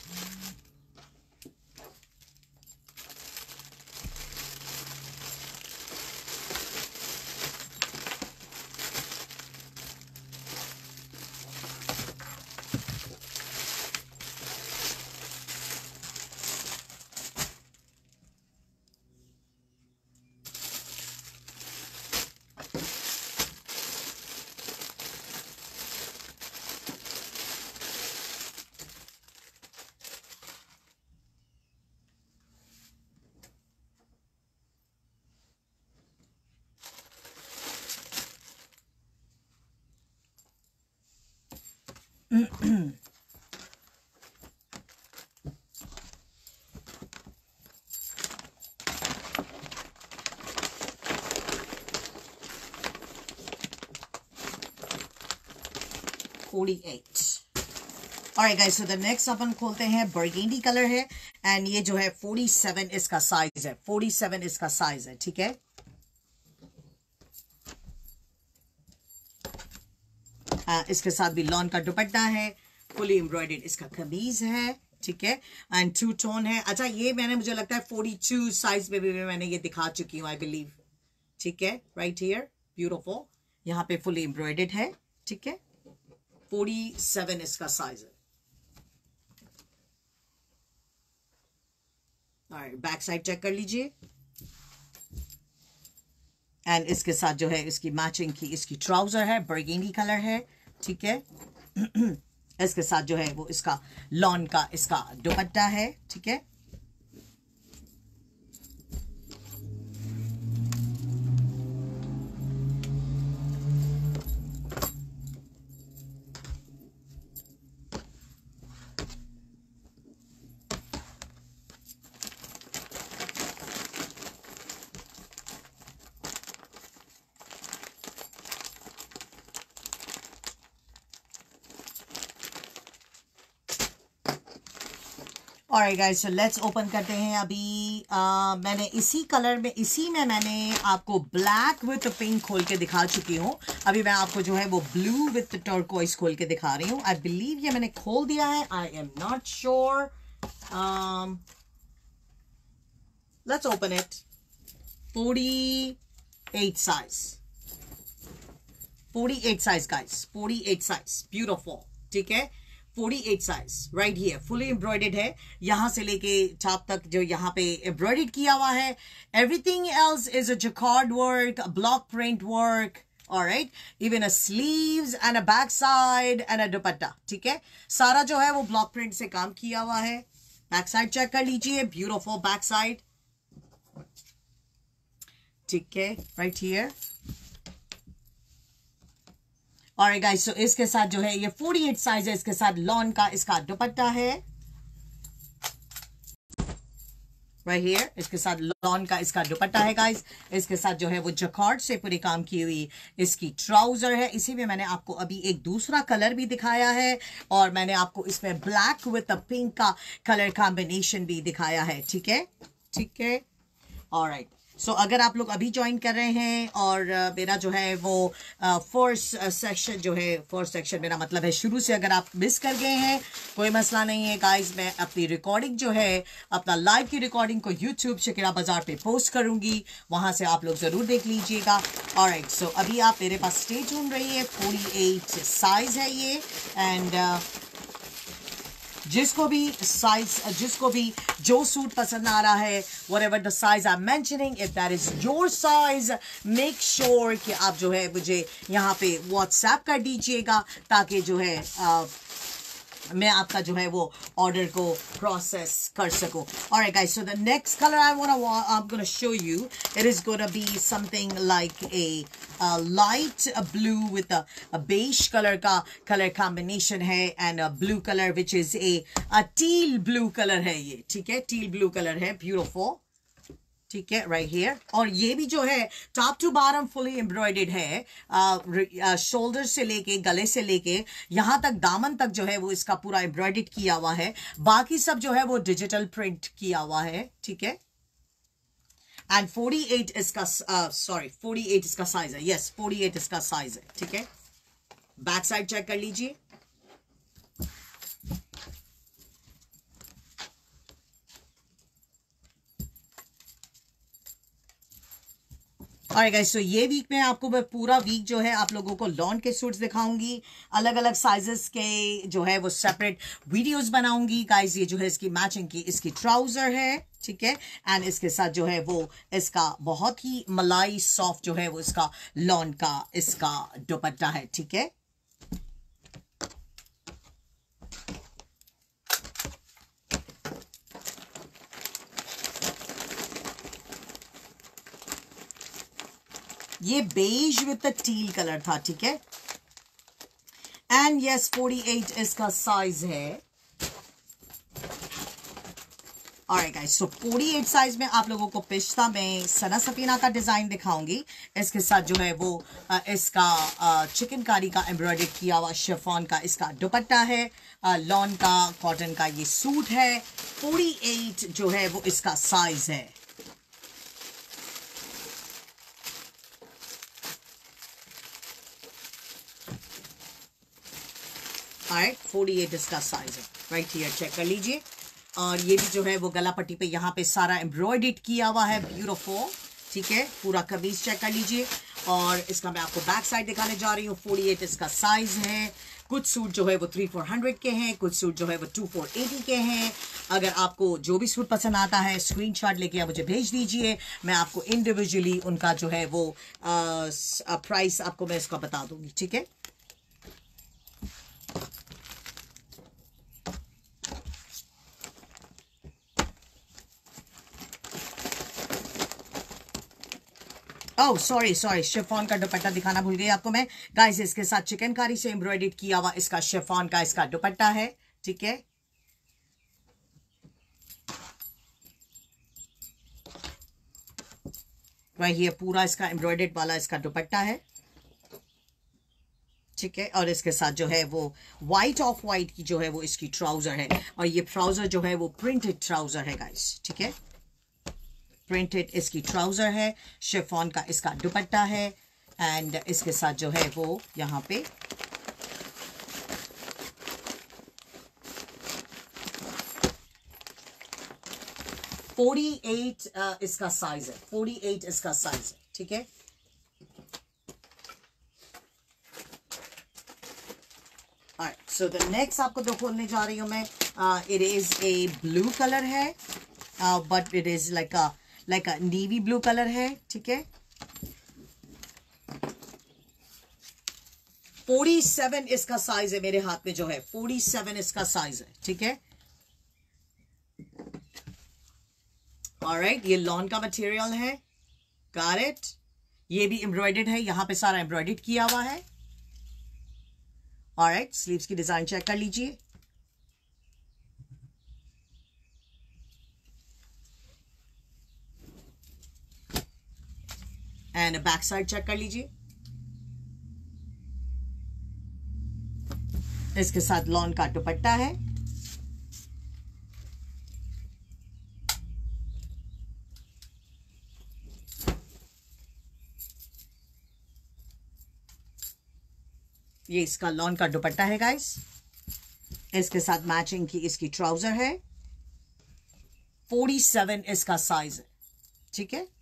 Alright guys, so the next अपन खोलते हैं. बर्गेंडी कलर है एंड ये जो है 47 इसका साइज है. 47 इसका साइज है. ठीक है. इसके साथ भी लॉन का दुपट्टा है. फुली एम्ब्रॉयडर्ड इसका कमीज है. ठीक है. एंड टू टोन है. अच्छा ये मैंने मुझे लगता है 42 साइज में भी मैंने ये दिखा चुकी हूँ आई बिलीव. ठीक है. Right here beautiful. यहाँ पे फुली एम्ब्रॉयडर्ड है. ठीक है. 47 इसका साइज है. बैक साइड चेक कर लीजिए. एंड इसके साथ जो है इसकी मैचिंग की इसकी ट्राउजर है. बर्गेंडी कलर है. ठीक है. इसके साथ जो है वो इसका लॉन का इसका दुपट्टा है. ठीक है. Alright guys, so let's open करते हैं. अभी मैंने इसी कलर में इसी में मैंने आपको ब्लैक विथ पिंक खोल के दिखा चुकी हूँ. अभी मैं आपको जो है वो ब्लू विथ टर्कोइज खोल के दिखा रही हूँ. आई बिलीव ये मैंने खोल दिया है. I am not sure. Let's open it. 48 size. 48 size guys. 48 size. Beautiful. ठीक है. 48 size right here, fully embroidered है, यहां से लेके छाप तक जो यहाँ पे एम्ब्रॉयडेड किया हुआ है. Everything else is a jacquard work, block print work. Alright, even a sleeves and a back side and a dupatta. ठीक है, सारा जो है वो ब्लॉक प्रिंट से काम किया हुआ है. बैक साइड चेक कर लीजिए, ब्यूटीफुल बैक साइड. ठीक है, राइट हियर. और गाइस, so इसके साथ जो है ये 48 साइज है, इसके साथ लॉन का इसका दुपट्टा है राइट हियर. इसके साथ लॉन का इसका दुपट्टा है गाइस. इसके साथ जो है वो जकार्ड से पूरी काम की हुई इसकी ट्राउजर है. इसी में मैंने आपको अभी एक दूसरा कलर भी दिखाया है और मैंने आपको इसमें ब्लैक विद अ पिंक का कलर कॉम्बिनेशन भी दिखाया है. ठीक है, ठीक है. ऑलराइट, सो अगर आप लोग अभी ज्वाइन कर रहे हैं और मेरा जो है वो फर्स्ट सेक्शन मेरा मतलब है शुरू से अगर आप मिस कर गए हैं, कोई मसला नहीं है गाइस. मैं अपनी रिकॉर्डिंग जो है, अपना लाइव की रिकॉर्डिंग को यूट्यूब शकीरा बाजार पे पोस्ट करूंगी, वहां से आप लोग जरूर देख लीजिएगा. ऑलराइट, सो अभी आप मेरे पास स्टे ट्यून रहिए. 48 साइज है ये. एंड जिसको भी जो सूट पसंद आ रहा है, whatever the size I'm mentioning, if that is your size, make sure कि आप जो है मुझे यहाँ पे WhatsApp कर दीजिएगा ताकि जो है मैं आपका जो है वो ऑर्डर को प्रोसेस कर सकूं. Alright guys, so the next color I'm gonna show you, it is gonna be something like a light blue with a beige color का color combination है and a blue color which is a teal blue color है ये. ठीक है, teal blue color है, beautiful. ठीक है, right here. और ये भी जो है top to bottom fully embroidered है, शोल्डर से लेके गले से लेके यहां तक दामन तक जो है वो इसका पूरा एम्ब्रॉयडेड किया हुआ है. बाकी सब जो है वो डिजिटल प्रिंट किया हुआ है. ठीक है, एंड 48 इसका 48 इसका साइज है. यस, 48 इसका साइज है. ठीक है, बैक साइड चेक कर लीजिए. और गाइस, सो ये वीक में आपको मैं पूरा वीक जो है आप लोगों को लॉन के सूट्स दिखाऊंगी, अलग अलग साइजेस के जो है वो सेपरेट वीडियोस बनाऊंगी गाइस. ये जो है इसकी मैचिंग की इसकी ट्राउजर है. ठीक है, एंड इसके साथ जो है वो इसका बहुत ही मलाई सॉफ्ट जो है वो इसका लॉन का इसका दुपट्टा है. ठीक है, ये बेज विद टील कलर था. ठीक है, एंड यस 48 इसका साइज है. ऑलराइट गाइस, सो 48 साइज में आप लोगों को पिस्ता में सना सफीना का डिजाइन दिखाऊंगी. इसके साथ जो है वो इसका चिकनकारी का एम्ब्रॉयडरी किया हुआ शिफॉन का इसका दुपट्टा है. लॉन का कॉटन का ये सूट है. 48 जो है वो इसका साइज है. Alright, 48 इसका साइज है. राइट हियर चेक कर लीजिए. और ये भी जो है वो गला पट्टी पे यहाँ पे सारा एम्ब्रॉयडर्ड किया हुआ है, ब्यूटीफुल. ठीक है, पूरा कमीज चेक कर लीजिए. और इसका मैं आपको बैक साइड दिखाने जा रही हूँ. 48 इसका साइज है. कुछ सूट जो है वो 3400 के हैं, कुछ सूट जो है वो 2480 के हैं. अगर आपको जो भी सूट पसंद आता है स्क्रीनशॉट लेके आप मुझे भेज दीजिए. मैं आपको इंडिविजुअली उनका जो है वो प्राइस आपको मैं इसका बता दूंगी. ठीक है, ओह सॉरी शिफॉन का दुपट्टा दिखाना भूल गई आपको मैं गाइस. इसके साथ चिकनकारी से एम्ब्रॉयडर्ड किया हुआ इसका शिफॉन का इसका दुपट्टा है. ठीक है, ये पूरा इसका एम्ब्रॉयडर्ड वाला इसका दुपट्टा है. ठीक है, और इसके साथ जो है वो व्हाइट ऑफ व्हाइट की जो है वो इसकी ट्राउजर है. और ये ट्राउजर जो है वो प्रिंटेड ट्राउजर है गाइस. ठीक है, प्रिंटेड इसकी ट्राउजर है. शिफॉन का इसका दुपट्टा है. एंड इसके साथ जो है वो यहाँ पे इसका साइज है. 48 इसका साइज है. ठीक है, Alright, so the next आपको जो खोलने जा रही हूँ मैं, it is a blue color है, but it is like a navy blue color है, ठीक है. 47 इसका साइज है मेरे हाथ में जो है, 47 इसका साइज है, ठीक है. Alright, ये लॉन का मटेरियल है. Got it? ये भी एम्ब्रॉयडर्ड है, यहां पे सारा एम्ब्रॉयडर्ड किया हुआ है. Alright, स्लीव्स की डिजाइन चेक कर लीजिए. एंड बैक साइड चेक कर लीजिए. इसके साथ लॉन का दुपट्टा है. ये इसका लॉन का दुपट्टा है गाइस. इसके साथ मैचिंग की इसकी ट्राउजर है. 47 इसका साइज है, ठीक है.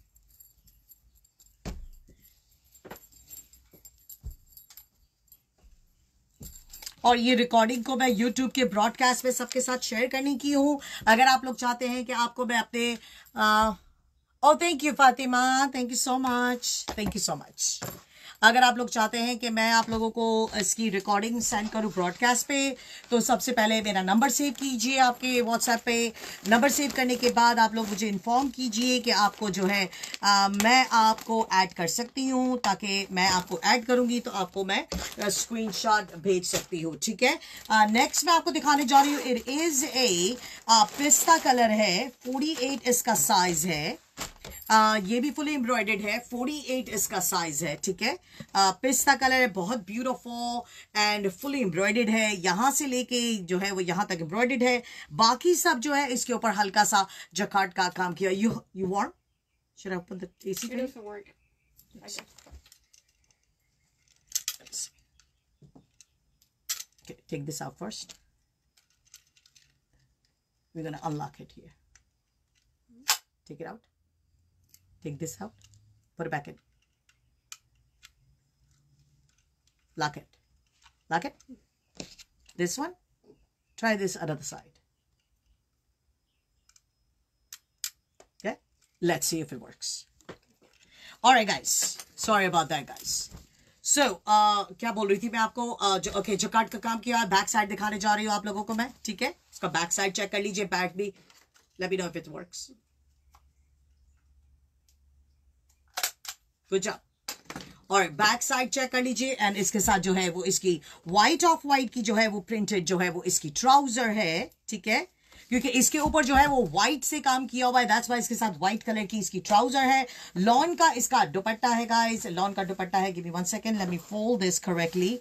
और ये रिकॉर्डिंग को मैं YouTube के ब्रॉडकास्ट में सबके साथ शेयर करने की हूं. अगर आप लोग चाहते हैं कि आपको मैं अपने thank you Fatima, thank you so much, thank you so much. अगर आप लोग चाहते हैं कि मैं आप लोगों को इसकी रिकॉर्डिंग सेंड करूं ब्रॉडकास्ट पे, तो सबसे पहले मेरा नंबर सेव कीजिए आपके व्हाट्सएप पे. नंबर सेव करने के बाद आप लोग मुझे इन्फॉर्म कीजिए कि आपको जो है मैं आपको ऐड कर सकती हूं, ताकि मैं आपको ऐड करूंगी तो आपको मैं स्क्रीनशॉट भेज सकती हूँ, ठीक है. नेक्स्ट मैं आपको दिखाने जा रही हूँ. इट इज ए पिस्ता कलर है. 48 इसका साइज है. ये भी फुली एम्ब्रॉयडर्ड है. 48 इसका साइज है, ठीक है. पिस्ता कलर है, बहुत ब्यूटीफुल एंड फुली एम्ब्रॉयडर्ड है. यहां से लेके जो है वो यहां तक एम्ब्रॉयडर्ड है. बाकी सब जो है इसके ऊपर हल्का सा जकार्ड का काम किया. You want, should I open the AC? It doesn't work. Yes. Okay, take this out first. We're gonna unlock it here. Take it out. Take this out. Put it back in. Lock it. Lock it. This one. Try this other side. Okay. Let's see if it works. All right, guys. Sorry about that, guys. So, क्या बोल रही थी मैं आपको? Okay, jacquard का काम किया. Back side दिखाने जा रही हूँ आप लोगों को मैं, ठीक है. इसका बैक साइड चेक कर लीजिए. बैक भी. Let me know if it works. Good job. और बैक साइड चेक कर लीजिए. एंड इसके साथ जो है वो इसकी व्हाइट ऑफ व्हाइट की जो है वो प्रिंटेड जो है वो इसकी ट्राउजर है, ठीक है. क्योंकि इसके ऊपर जो है वो व्हाइट से काम किया हुआ है, दैट्स वाई इसके साथ व्हाइट कलर की इसकी ट्राउजर है. लॉन का इसका दुपट्टा है गाइस. लॉन का दुपट्टा है. Give me 1 second, let me fold this correctly.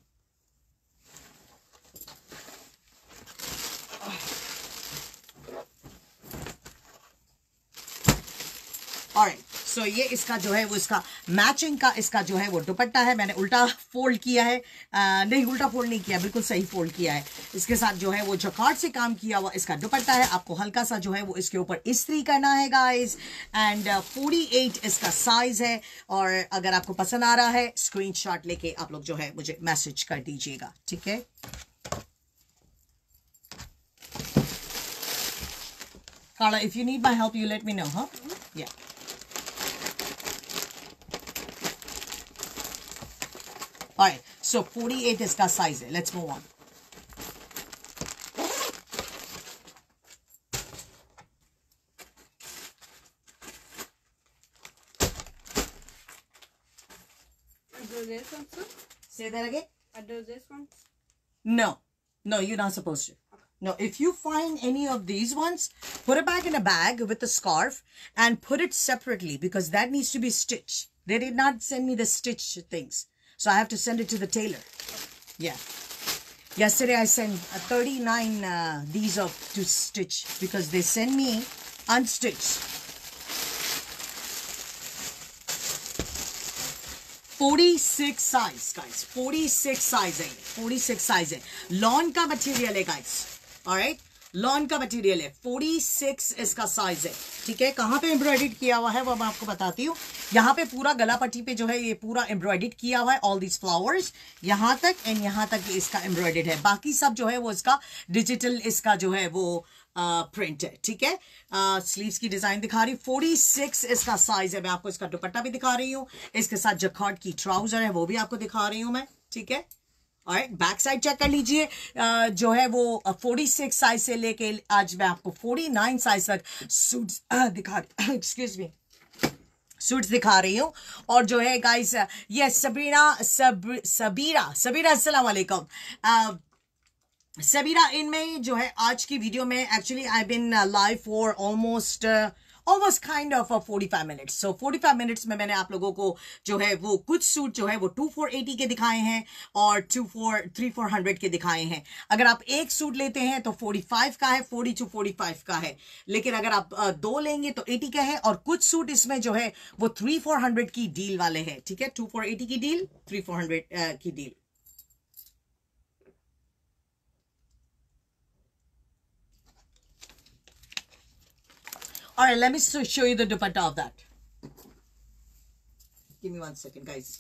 Alright, so ये इसका जो है वो इसका मैचिंग का इसका जो है वो दुपट्टा है. मैंने उल्टा फोल्ड किया है. नहीं, उल्टा फोल्ड नहीं किया, बिल्कुल सही फोल्ड किया है. इसके साथ जो है वो जकार्ड से काम किया हुआ इसका दुपट्टा है. आपको हल्का सा जो है वो इसके ऊपर इस्त्री करना है गाइस. एंड 48 इसका साइज है. और अगर आपको पसंद आ रहा है, स्क्रीनशॉट लेके आप लोग जो है मुझे मैसेज कर दीजिएगा, ठीक है. Carla, if you need my help, you let me know, huh? Yeah. Alright, so 48 इसका size है. Let's move on. I do this one too? Say that again? I do this one? No, you're not supposed to. No, if you find any of these ones, put it back in a bag with a scarf and put it separately because that needs to be stitched. They did not send me the stitch things. So I have to send it to the tailor. Yeah. Yesterday I sent 39 these of to stitch because they send me unstitched. 46 size, guys. 46 size है. 46 size है. Lawn का material है, guys. Alright. Lawn का material है, 46 इसका size है, ठीक है। कहाँ पे एम्ब्रॉयडर्ड किया हुआ है वो मैं आपको बताती हूँ। यहाँ पे पूरा गला पट्टी पे जो है ये पूरा एम्ब्रॉयडर्ड किया हुआ है, ऑल दीज फ्लावर्स यहाँ तक एंड यहाँ तक इसका एम्ब्रॉयडर्ड है। बाकी सब जो है वो इसका डिजिटल इसका जो है वो प्रिंट है, ठीक है। स्लीव्स की डिजाइन दिखा रही हूँ, 46 इसका साइज है। मैं आपको इसका दुपट्टा भी दिखा रही हूँ, इसके साथ जकार्ड की ट्राउजर है वो भी आपको दिखा रही हूँ मैं, ठीक है। और बैक साइड चेक कर लीजिए, जो है वो 46 साइज से लेके आज मैं आपको 49 साइज तक सूट्स दिखा एक्सक्यूज मी सूट्स दिखा रही हूँ। और जो है गाइस ये सबीरा अस्सलाम वालेकुम। सबीरा, इनमें जो है आज की वीडियो में actually I been live for almost kind of 45 minutes. So 45 minutes में मैंने आप लोगों को जो है वो कुछ सूट जो है वो 2480 के दिखाए हैं और 3400 के दिखाए हैं। अगर आप एक सूट लेते हैं तो 45 का है, 40 to 45 का है, लेकिन अगर आप दो लेंगे तो 80 का है। और कुछ सूट इसमें जो है वो 3400 की डील वाले हैं, ठीक है। 2480 की डील, 3400 की deal. All right, let me show you the dupatta of that. Give me 1 second, guys.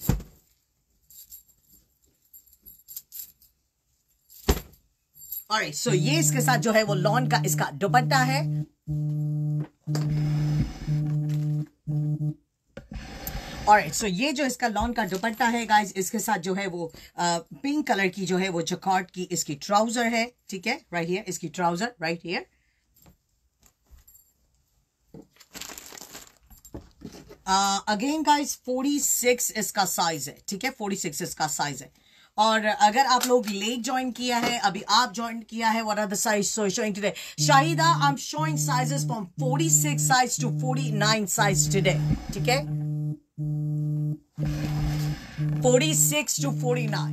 All right, so ये इसके साथ जो है वो लॉन का इसका दुपट्टा है। Alright, so ये जो इसका लॉन का दुपट्टा है गाइस, इसके साथ जो है वो पिंक कलर की जो है वो जकार्ड की इसकी ट्राउजर है, ठीक है। राइट हियर इसकी trouser, right here. Again guys 46 इसका साइज है, ठीक है। 46 इसका साइज है। और अगर आप लोग लेट ज्वाइन किया है, अभी आप ज्वाइन किया है, what are the size showing today? Shahida, I am showing sizes from 46 size to 49 size today, ठीक है। 46 to 49.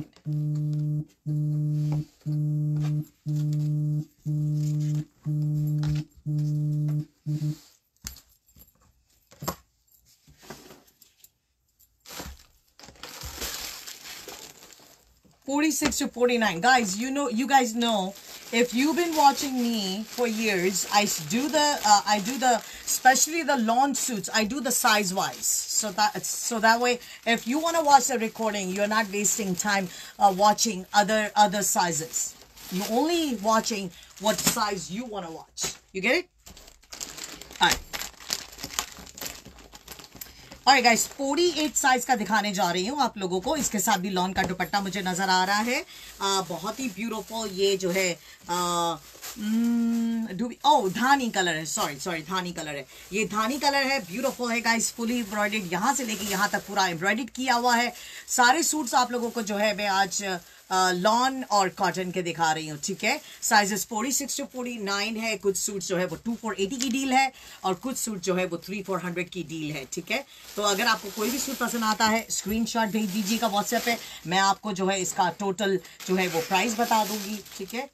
$46 to $49, guys. You guys know, if you've been watching me for years, I do the especially the lawn suits, I do the size wise, so that way if you want to watch the recording, you're not wasting time watching other sizes. You're only watching what size you want to watch. You get it? All right. और guys 48 size का दिखाने जा रही हूँ आप लोगों को। इसके साथ भी लॉन का दुपट्टा मुझे नजर आ रहा है, बहुत ही ब्यूटीफुल। ये जो है धानी कलर है, सॉरी धानी कलर है, ये धानी कलर है, ब्यूटीफुल है गाइस। फुली एम्ब्रॉयडर्ड यहाँ से लेके यहाँ तक पूरा एम्ब्रॉयडर्ड किया हुआ है। सारे सूट्स आप लोगों को जो है मैं आज लॉन और कॉटन के दिखा रही हूँ, ठीक है। साइजेस 46 to 49 है। कुछ सूट जो है वो 2480 की डील है और कुछ सूट जो है वो 3400 की डील है, ठीक है। तो अगर आपको कोई भी सूट पसंद आता है, स्क्रीनशॉट भेज दीजिएगा व्हाट्सएप पे, मैं आपको जो है इसका टोटल जो है वो प्राइस बता दूंगी, ठीक है।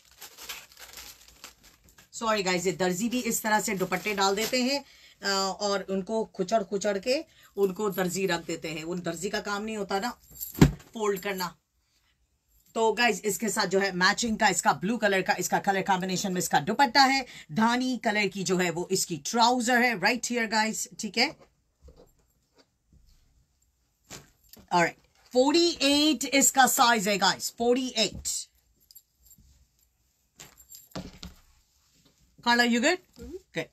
सॉरी गाइस, ये दर्जी भी इस तरह से दुपट्टे डाल देते हैं और उनको खुचड़ के उनको दर्जी रख देते हैं। उन दर्जी का काम नहीं होता ना फोल्ड करना। तो गाइज इसके साथ जो है मैचिंग का इसका ब्लू कलर का इसका कलर कॉम्बिनेशन में इसका दुपट्टा है। धानी कलर की जो है वो इसकी ट्राउजर है, राइट हियर गाइज, ठीक है। ऑलराइट, 48 इसका साइज है guys, 48। Carla, you good? Good.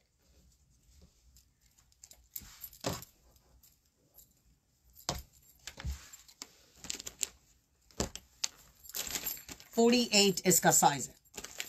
$48 इसका साइज है।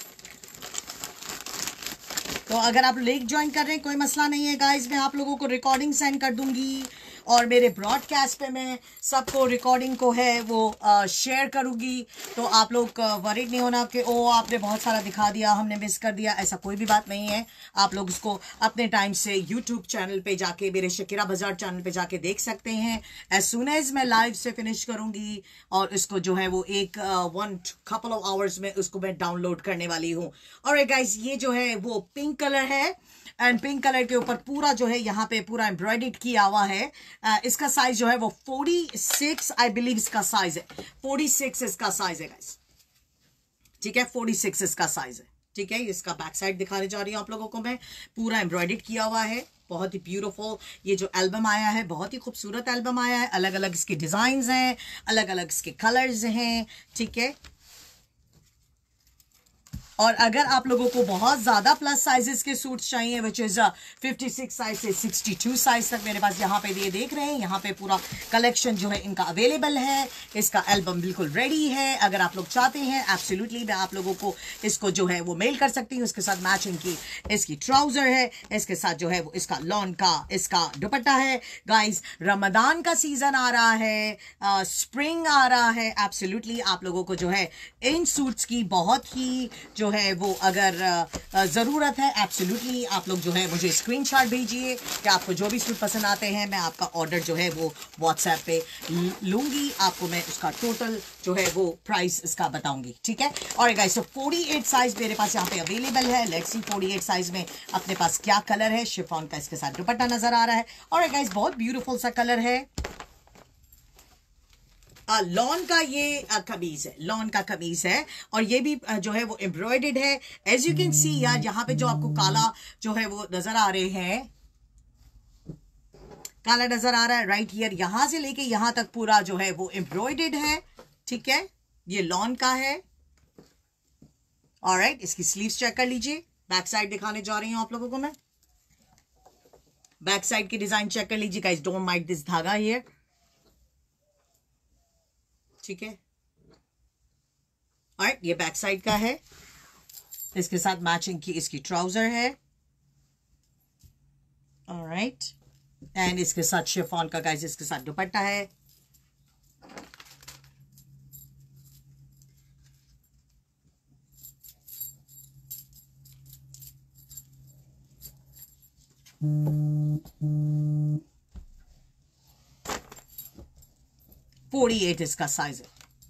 तो अगर आप लेट ज्वाइन कर रहे हैं कोई मसला नहीं है गाइज, मैं आप लोगों को रिकॉर्डिंग सेंड कर दूंगी और मेरे ब्रॉडकास्ट पे मैं सबको रिकॉर्डिंग को है वो शेयर करूंगी। तो आप लोग वरीड नहीं होना कि ओ आपने बहुत सारा दिखा दिया, हमने मिस कर दिया, ऐसा कोई भी बात नहीं है। आप लोग उसको अपने टाइम से यूट्यूब चैनल पे जाके, मेरे शकीरा बाजार चैनल पे जाके देख सकते हैं। एज सुन एज मैं लाइव से फिनिश करूंगी और इसको जो है वो एक couple of hours में उसको मैं डाउनलोड करने वाली हूँ। और गाइज ये जो है वो पिंक कलर है एंड पिंक कलर के ऊपर पूरा जो है यहाँ पे पूरा एम्ब्रॉयडर्ड किया हुआ है। इसका साइज जो है वो 46 आई बिलीव इसका साइज है, 46 इसका साइज है गाइस, ठीक है। 46 इसका साइज है। ठीक है, इसका बैक साइड दिखाने जा रही हूँ आप लोगों को मैं। पूरा एम्ब्रॉयडर्ड किया हुआ है, बहुत ही ब्यूटीफुल। ये जो एल्बम आया है बहुत ही खूबसूरत एल्बम आया है, अलग अलग इसके डिजाइन हैं, अलग अलग इसके कलर्स हैं, ठीक है। और अगर आप लोगों को बहुत ज्यादा प्लस साइजेस के सूट्स चाहिए विच इज 56 साइज से 62 साइज तक मेरे पास यहाँ पे ये देख रहे हैं, यहाँ पे पूरा कलेक्शन जो है इनका अवेलेबल है। इसका एल्बम बिल्कुल रेडी है, अगर आप लोग चाहते हैं एब्सोल्युटली मैं आप लोगों को इसको जो है वो मेल कर सकती हूँ। इसके साथ मैचिंग की इसकी ट्राउजर है, इसके साथ जो है वो इसका लॉन का इसका दुपट्टा है। गाइज रमदान का सीजन आ रहा है, स्प्रिंग आ रहा है, एब्सोल्युटली आप लोगों को जो है इन सूट्स की बहुत ही जो है वो अगर ज़रूरत है, एब्सोल्युटली आप लोग जो है मुझे स्क्रीनशॉट भेजिए कि आपको जो भी सूट पसंद आते हैं, मैं आपका ऑर्डर जो है वो व्हाट्सएप पे लूँगी, आपको मैं उसका टोटल जो है वो प्राइस इसका बताऊंगी, ठीक है। और गाइस तो 48 साइज मेरे पास यहाँ पे अवेलेबल है। लेट्स सी 48 साइज में अपने पास क्या कलर है। शिफॉन का इसके साथ दुपट्टा नजर आ रहा है और गाइस बहुत ब्यूटीफुल सा कलर है। लॉन का ये कमीज है, लॉन का कमीज है और ये भी जो है वो एम्ब्रॉयडर्ड है। एज यू कैन सी यार, यहाँ पे जो आपको काला जो है वो नजर आ रहे हैं, काला नजर आ रहा है राइट हियर, यहां से लेके यहां तक पूरा जो है वो एम्ब्रॉयडर्ड है, ठीक है। ये लॉन का है। ऑलराइट, इसकी स्लीव्स चेक कर लीजिए। बैक साइड दिखाने जा रही हूं आप लोगों को मैं। बैक साइड की डिजाइन चेक कर लीजिए गाइस, डोंट माइंड दिस धागा हियर, ठीक है। ऑलराइट, ये बैक साइड का है, इसके साथ मैचिंग की इसकी ट्राउजर है। ऑलराइट, एंड इसके साथ शिफॉन का गाइस इसके साथ दुपट्टा है। फोर्टी 48 इसका साइज है।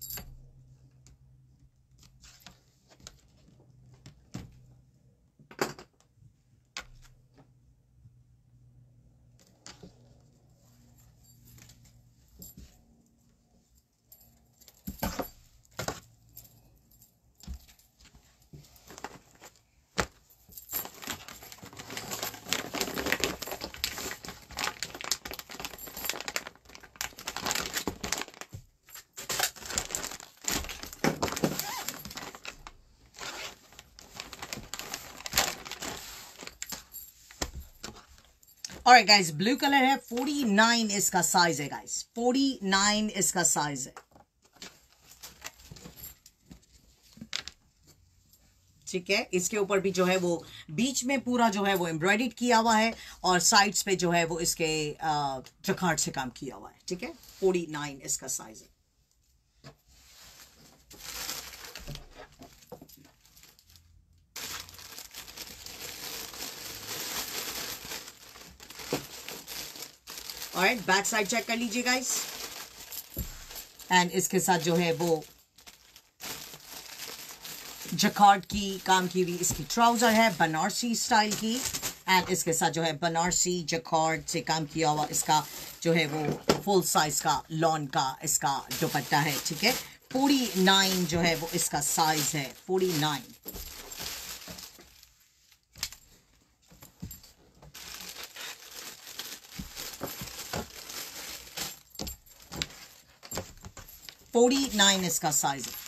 Alright guys, ब्लू कलर है, 49 इसका साइज है गाइस, 49 इसका साइज है, ठीक है। इसके ऊपर भी जो है वो बीच में पूरा जो है वो एम्ब्रॉयडर्ड किया हुआ है और साइड्स पे जो है वो इसके जकार्ड से काम किया हुआ है, ठीक है। 49 इसका साइज है। ऑलराइट, बैक साइड चेक कर लीजिए गाइस, एंड इसके साथ जो है वो जकार्ड की काम की हुई इसकी ट्राउजर है, बनारसी स्टाइल की, एंड इसके साथ जो है बनारसी जकार्ड से काम किया हुआ इसका जो है वो फुल साइज का लॉन का इसका दुपट्टा है, ठीक है। 49 जो है वो इसका साइज है, 49। $49 इसका साइज है।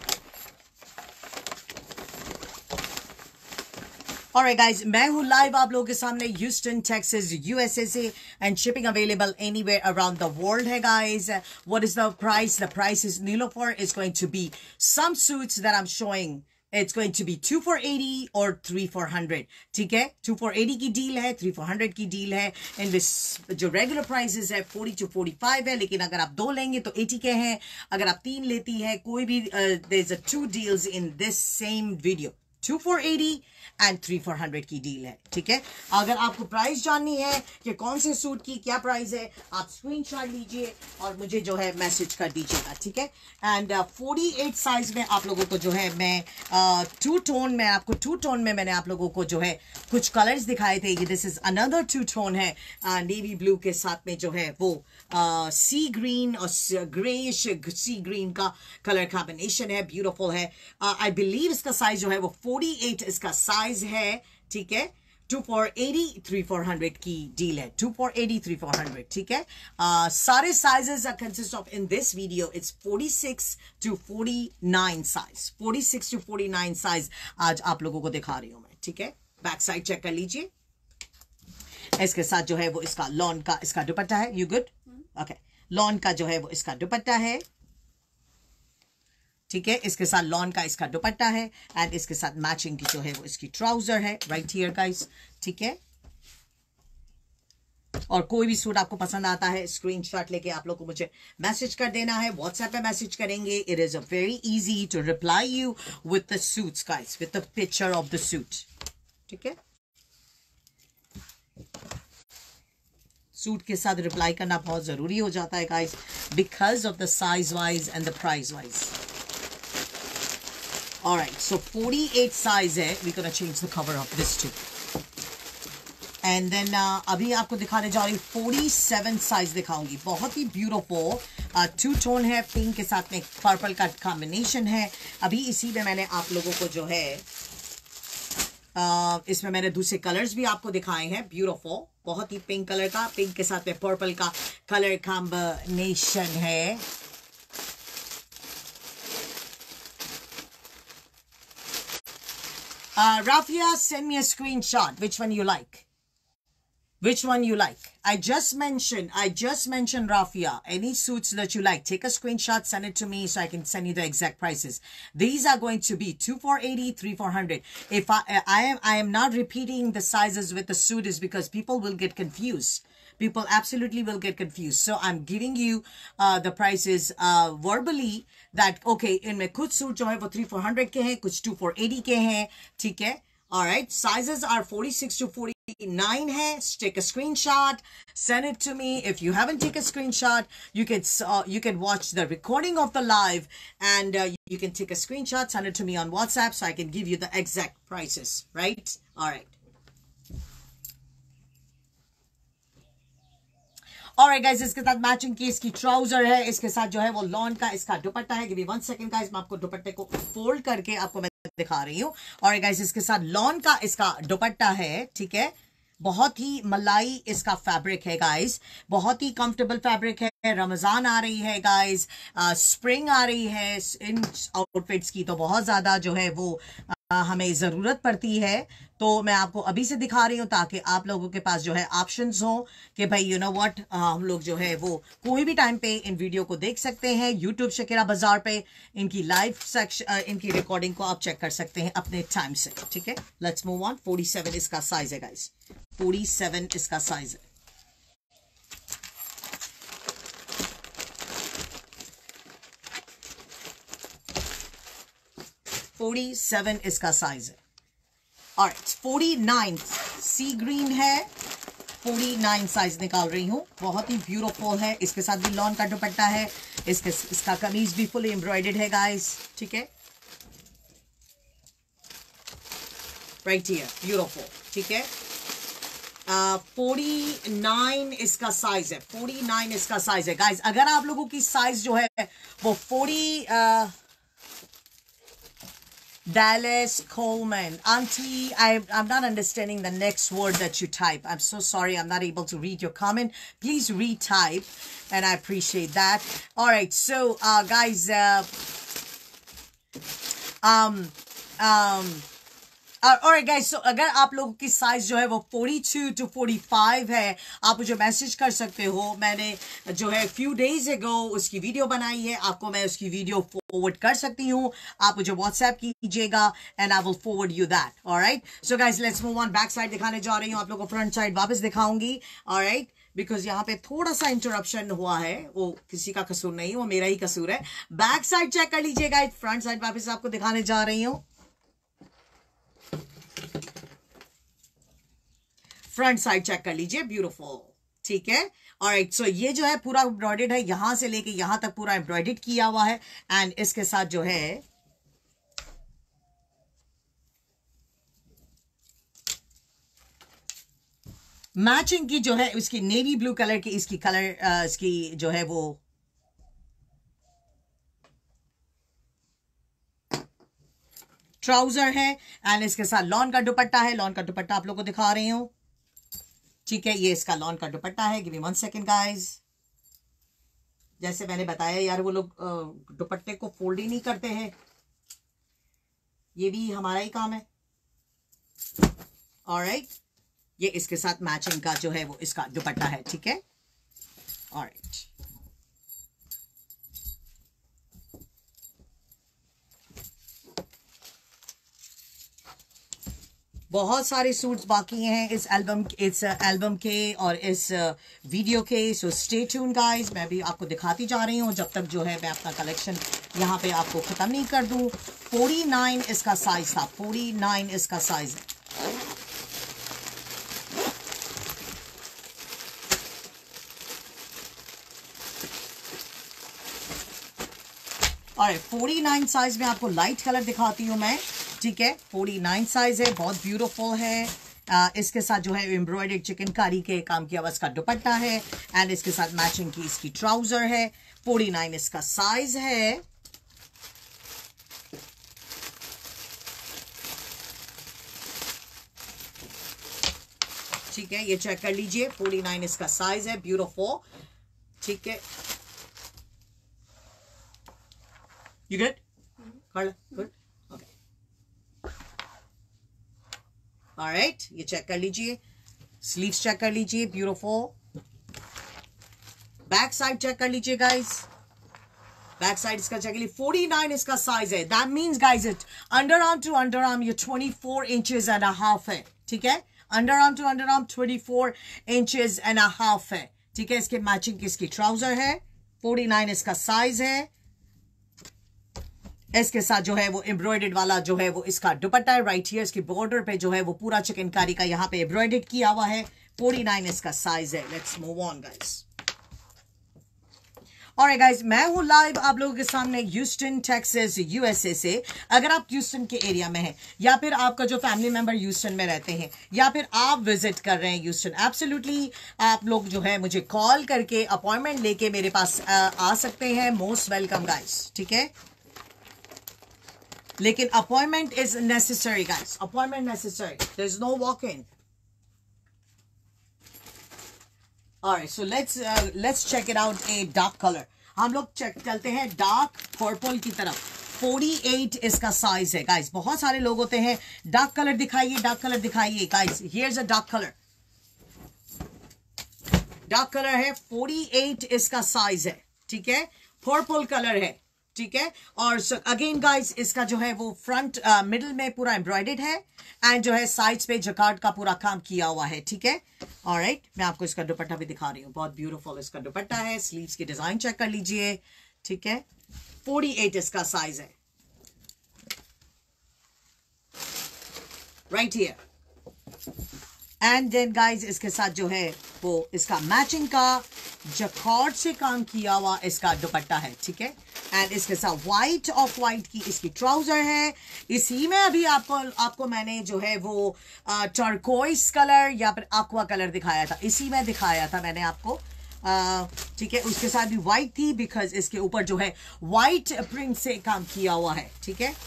Alright guys, मैं हूँ लाइव आप लोगों के सामने ह्यूस्टन टेक्सास यूएसए से and shipping available anywhere around the world है guys. What is the price? The price is Nilofer is going to be some suits that I'm showing. It's going to be 2 for 80 or 3 for 100, ठीक है। 2 for 80 की deal है, 3 for 100 की deal है। In this जो regular prices है 40 to 45 है, लेकिन अगर आप 2 लेंगे तो 80 के हैं। अगर आप 3 लेती है कोई भी there's a 2 deals in this same video, 2 for 80 and 3 for 100 की डील है, ठीक है। अगर आपको प्राइस जाननी है कि कौन से सूट की क्या प्राइस है, आप स्क्रीनशॉट लीजिए और मुझे जो है मैसेज कर दीजिएगा, ठीक है। एंड 48 साइज में आप लोगों को जो है मैं 2 टोन में आपको 2 टोन में मैंने आप लोगों को जो है कुछ कलर्स दिखाए थे। ये दिस इज अनदर 2 टोन है, नेवी ब्लू के साथ में जो है वो सी ग्रीन और ग्रेइश सी ग्रीन का कलर कॉम्बिनेशन है, ब्यूटीफुल है। आई बिलीव इसका साइज जो है वो 48 इसका साइज है, ठीक है। 2480 3400 की डील है, 2480 3400, ठीक है। सारे sizes are consist of in this video, it's 46 to 49 size, 46 to 49 size आज आप लोगों को दिखा रही हूं मैं, ठीक है। बैक साइड चेक कर लीजिए। इसके साथ जो है वो इसका लॉन का इसका दुपट्टा है। You good? ओके, लॉन का जो है वो इसका दुपट्टा है, ठीक है। इसके साथ लॉन का इसका दुपट्टा है एंड इसके साथ मैचिंग की जो है वो इसकी ट्राउजर है, राइट हियर गाइस, ठीक है। और कोई भी सूट आपको पसंद आता है, स्क्रीनशॉट लेके आप लोग को मुझे मैसेज कर देना है, व्हाट्सएप पे मैसेज करेंगे। It is a very easy to reply you with the suits guys, with the picture of the suit, ठीक है। सूट के साथ रिप्लाई करना बहुत जरूरी हो जाता है guys, because of the size wise and the price wise. Alright, so 48 size है, we gonna change the cover of this too and then अभी आपको दिखाने जा रही 47 साइज दिखाऊंगी। बहुत ही ब्यूटीफुल टू टोन है, पिंक के साथ में पर्पल का कॉम्बिनेशन है। अभी इसी में मैंने आप लोगों को जो है इसमें मैंने दूसरे कलर्स भी आपको दिखाए हैं, ब्यूटीफुल, बहुत ही पिंक कलर का, पिंक के साथ में पर्पल का कलर कॉम्बिनेशन है। Rafia, send me a screenshot. Which one you like? Which one you like? I just mentioned Rafia. Any suits that you like, take a screenshot, send it to me so I can send you the exact prices. These are going to be 2480, 3400. If I am not repeating the sizes with the suit is because people will get confused. People absolutely will get confused. So I'm giving you the prices verbally that okay, इनमें कुछ suit जो है वो 3400 के हैं, कुछ 2480 के हैं, ठीक है। Alright, sizes are 46 to 49 है. Take a screenshot, send it to me. If you haven't taken a screenshot, you can watch the recording of the live and you can take a screenshot, send it to me on WhatsApp so I can give you the exact prices, right? Alright. Alright guys, इसके साथ matching की इसकी trouser है, इसके साथ जो है वो लॉन का इसका दुपट्टा है। गिव मी 1 सेकंड गाइस, मैं आपको दुपट्टे को फोल्ड करके आपको मैं दिखा रही हूँ। और गाइस इसके साथ लॉन का इसका दुपट्टा है, ठीक है। बहुत ही मलाई इसका फैब्रिक है गाइस, बहुत ही कंफर्टेबल फैब्रिक है। रमजान आ रही है गाइस, स्प्रिंग आ रही है, इन आउटफिट्स की तो बहुत ज्यादा जो है वो हमें जरूरत पड़ती है। तो मैं आपको अभी से दिखा रही हूँ ताकि आप लोगों के पास जो है ऑप्शंस हो कि भाई यू नो व्हाट, हम लोग जो है वो कोई भी टाइम पे इन वीडियो को देख सकते हैं। यूट्यूब शकीरा बाजार पे इनकी लाइव सेक्शन, इनकी रिकॉर्डिंग को आप चेक कर सकते हैं अपने टाइम से, ठीक है। Let's move on. 47 इसका साइज है गाइस, 47 इसका साइज है। इसका साइज है। Alright, 49 सी ग्रीन है, 49 साइज निकाल रही हूँ, बहुत ही ब्यूटीफुल है। इसके साथ भी लॉन का दुपट्टा है, इसका कमीज भी फुली एम्ब्रॉयडर्ड है गाइस, ठीक है। राइट हियर, ब्यूटीफुल, ठीक है। 49 इसका साइज है, 49 इसका साइज है गाइस। अगर आप लोगों की साइज जो है वो 40 Dallas Coleman, Auntie, I'm not understanding the next word that you type. I'm so sorry, I'm not able to read your comment. Please retype, and I appreciate that. All right, so guys, alright guys, so अगर आप लोगों की size जो है वो 42 to 45 है, आप मुझे मैसेज कर सकते हो। मैंने जो है few days ago उसकी वीडियो बनाई है, आपको मैं उसकी वीडियो फॉरवर्ड कर सकती हूँ। आप मुझे व्हाट्सएप कीजिएगा and I will forward you that. Alright, so guys let's move on. Back side दिखाने जा रही हूँ, आप लोगों को फ्रंट साइड वापस दिखाऊंगी। ऑलराइट, बिकॉज यहाँ पे थोड़ा सा इंटरप्शन हुआ है, वो किसी का कसूर नहीं, वो मेरा ही कसूर है। बैक साइड चेक कर लीजिएगा, फ्रंट साइड वापस आपको दिखाने जा रही हूँ। फ्रंट साइड चेक कर लीजिए, ब्यूटीफुल, ठीक है। ऑलराइट, सो ये जो है पूरा एम्ब्रॉयडर्ड है, यहां से लेके यहां तक पूरा एम्ब्रॉयडर्ड किया हुआ है। एंड इसके साथ जो है मैचिंग की जो है इसकी नेवी ब्लू कलर की इसकी कलर इसकी जो है वो ट्राउजर है एंड इसके साथ लॉन का दुपट्टा है। लॉन का दुपट्टा आप लोगों को दिखा रही हूँ, ठीक है। ये इसका लॉन का दुपट्टा है। Give me 1 second guys. जैसे मैंने बताया यार, वो लोग दुपट्टे को फोल्ड ही नहीं करते हैं, ये भी हमारा ही काम है। ऑलराइट, ये इसके साथ मैचिंग का जो है वो इसका दुपट्टा है, ठीक है। ऑलराइट, बहुत सारे सूट्स बाकी हैं इस एल्बम के और इस वीडियो के। सो स्टे ट्यून गाइस, मैं भी आपको दिखाती जा रही हूँ जब तक जो है मैं अपना कलेक्शन यहाँ पे आपको ख़त्म नहीं कर दूँ। 49 इसका साइज था, 49 इसका साइज है। और 49 साइज में आपको लाइट कलर दिखाती हूँ मैं, ठीक है। 49 साइज है, बहुत ब्यूटीफुल है। इसके साथ जो है एम्ब्रॉयडर्ड चिकनकारी के काम किया हुआ इसका दुपट्टा है एंड इसके साथ मैचिंग की इसकी ट्राउजर है। 49 इसका साइज है। ठीक है, ये चेक कर लीजिए, 49 इसका साइज है, ब्यूटीफुल, ठीक है। You good? Carla, good? Okay. Alright, ये चेक कर लीजिए, स्लीव्स चेक कर लीजिए, ब्यूटीफुल। बैक साइड चेक कर लीजिए गाइस, बैक साइड इसका चेक कर लीजिए। 49 इसका साइज है। That means guys it under arm to under arm ये 24 इंचेस एंड हाफ है, ठीक है। Under arm to under arm 24 inches and half है, ठीक है। इसके मैचिंग की इसकी ट्राउजर है। 49 इसका साइज है। इसके साथ जो है वो एम्ब्रॉयडर्ड वाला जो है वो इसका दुपट्टा है। राइट हियर इसकी बॉर्डर पे जो है वो पूरा चिकनकारी का यहाँ पे एम्ब्रॉयडर्ड किया हुआ है। 49 इसका साइज है। Let's move on guys. Alright guys, मैं हूँ लाइव आप लोगों के सामने ह्यूस्टन टेक्सास यूएसए से। अगर आप ह्यूस्टन के एरिया में हैं या फिर आपका जो फैमिली मेंबर ह्यूस्टन में रहते हैं या फिर आप विजिट कर रहे हैं ह्यूस्टन, एब्सोल्युटली आप लोग जो है मुझे कॉल करके अपॉइंटमेंट लेके मेरे पास आ सकते हैं। मोस्ट वेलकम गाइस, ठीक है। लेकिन appointment is necessary guys, appointment necessary, there is no walk in. Alright, so let's check it out a dark colour. हम लोग चलते हैं डार्क पर्पल की तरफ। 48 इसका साइज है गाइस। बहुत सारे लोग होते हैं डार्क कलर दिखाइए, डार्क कलर दिखाइए। Guys here is a dark colour, dark colour है। 48 इसका साइज है, ठीक है। पर्पल कलर है, ठीक है। और अगेन गाइस इसका जो है वो फ्रंट मिडिल में पूरा एम्ब्रॉयडर्ड है एंड जो है साइड्स पे जकार्ड का पूरा काम किया हुआ है, ठीक है। ऑलराइट, मैं आपको इसका दुपट्टा भी दिखा रही हूँ, बहुत ब्यूटीफुल इसका दुपट्टा है। स्लीव्स की डिजाइन चेक कर लीजिए, ठीक है। 48 इसका साइज है, right here. And then guys इसके साथ जो है वो इसका मैचिंग का जकार्ड से काम किया हुआ इसका दुपट्टा है, ठीक है। एंड इसके साथ व्हाइट ऑफ व्हाइट की इसकी ट्राउजर है। इसी में अभी आपको मैंने जो है वो टर्कोइस कलर या फिर aqua कलर दिखाया था, इसी में दिखाया था मैंने आपको, ठीक है। उसके साथ भी व्हाइट थी बिकॉज इसके ऊपर जो है व्हाइट प्रिंट से काम किया हुआ है, ठीक है।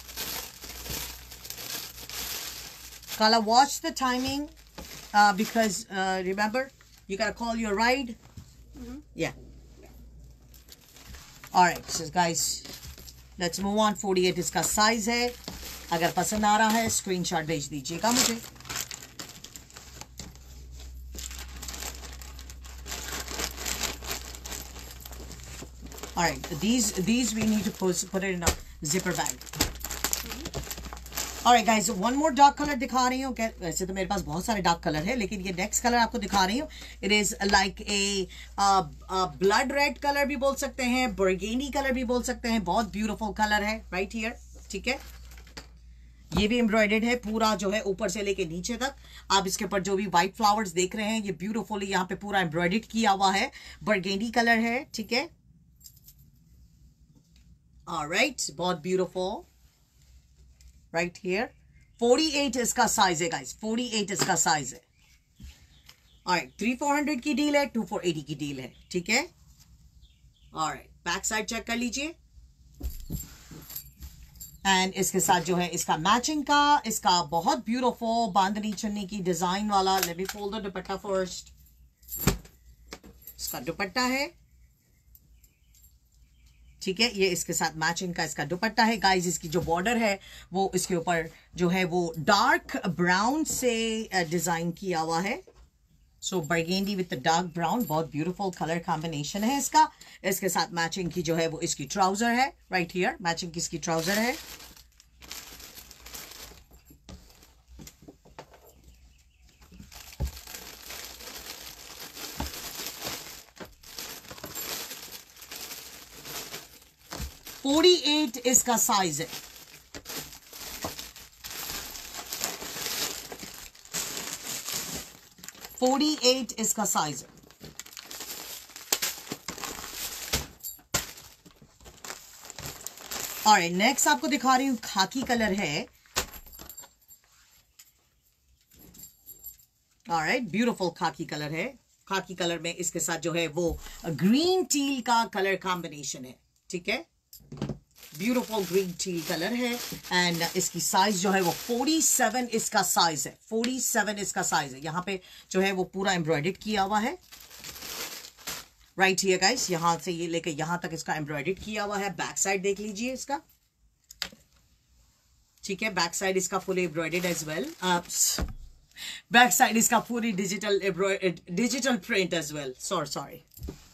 Kala, watch the timing because remember you gotta call your ride. Yeah. Alright, so guys, let's move on. 48 इसका साइज है। अगर पसंद आ रहा है स्क्रीनशॉट भेज दीजिएगा मुझे। Alright, these we need to put it in a zipper bag. Alright guys, one more dark color दिखा रही हूँ। वैसे तो मेरे पास बहुत सारे डार्क कलर है लेकिन ये नेक्स्ट कलर आपको दिखा रही हूँ। It is like a blood red colour भी बोल सकते हैं, बर्गेंडी कलर भी बोल सकते हैं। बहुत ब्यूटीफुल कलर है, राइट हियर, ठीक है। ये भी एम्ब्रॉयडर्ड है पूरा जो है ऊपर से लेके नीचे तक। आप इसके ऊपर जो भी व्हाइट फ्लावर्स देख रहे हैं ये ब्यूटीफुली यहाँ पे पूरा एम्ब्रॉयडर्ड किया हुआ है। बर्गेंडी कलर है, ठीक है। ऑलराइट, बहुत ब्यूटीफुल, राइट हियर। 48 इसका साइज है गाइस, 48 इसका साइज है। ऑलराइट, 3400 की डील है, 2480 की डील है, ठीक है। ऑलराइट, बैक साइड चेक कर लीजिए। एंड इसके साथ जो है इसका मैचिंग का इसका बहुत ब्यूटीफुल बांधनी चुन्नी की डिजाइन वाला, let me fold the dupatta first. इसका दुपट्टा है, ठीक है, ये इसके साथ मैचिंग का इसका दुपट्टा है गाइस। इसकी जो बॉर्डर है वो इसके ऊपर जो है वो डार्क ब्राउन से डिजाइन किया हुआ है। So burgundy with the dark brown, बहुत ब्यूटीफुल कलर कॉम्बिनेशन है इसका। इसके साथ मैचिंग की जो है वो इसकी ट्राउजर है, राइट हियर मैचिंग की इसकी ट्राउजर है। फोर्टी 48 इसका साइज है। फोर्टी 48 इसका साइज है। और नेक्स्ट आपको दिखा रही हूं, खाकी कलर है। ऑलराइट, ब्यूटीफुल खाकी कलर है। खाकी कलर में इसके साथ जो है वो ग्रीन टील का कलर कॉम्बिनेशन है, ठीक है, ब्यूटीफुल ग्रीन टील कलर है। एंड इसकी साइज जो है वो 47 इसका साइज है। 47 इसका साइज है। यहाँ पे जो है वो पूरा एम्ब्रॉयडर्ड किया हुआ है, राइट हियर गाइस, यहां से ये लेकर यहां तक इसका एम्ब्रॉयडर्ड किया हुआ है। बैक साइड देख लीजिए इसका, ठीक है, बैक साइड इसका full embroidered as well. Back side इसका पूरी digital print as well, sorry.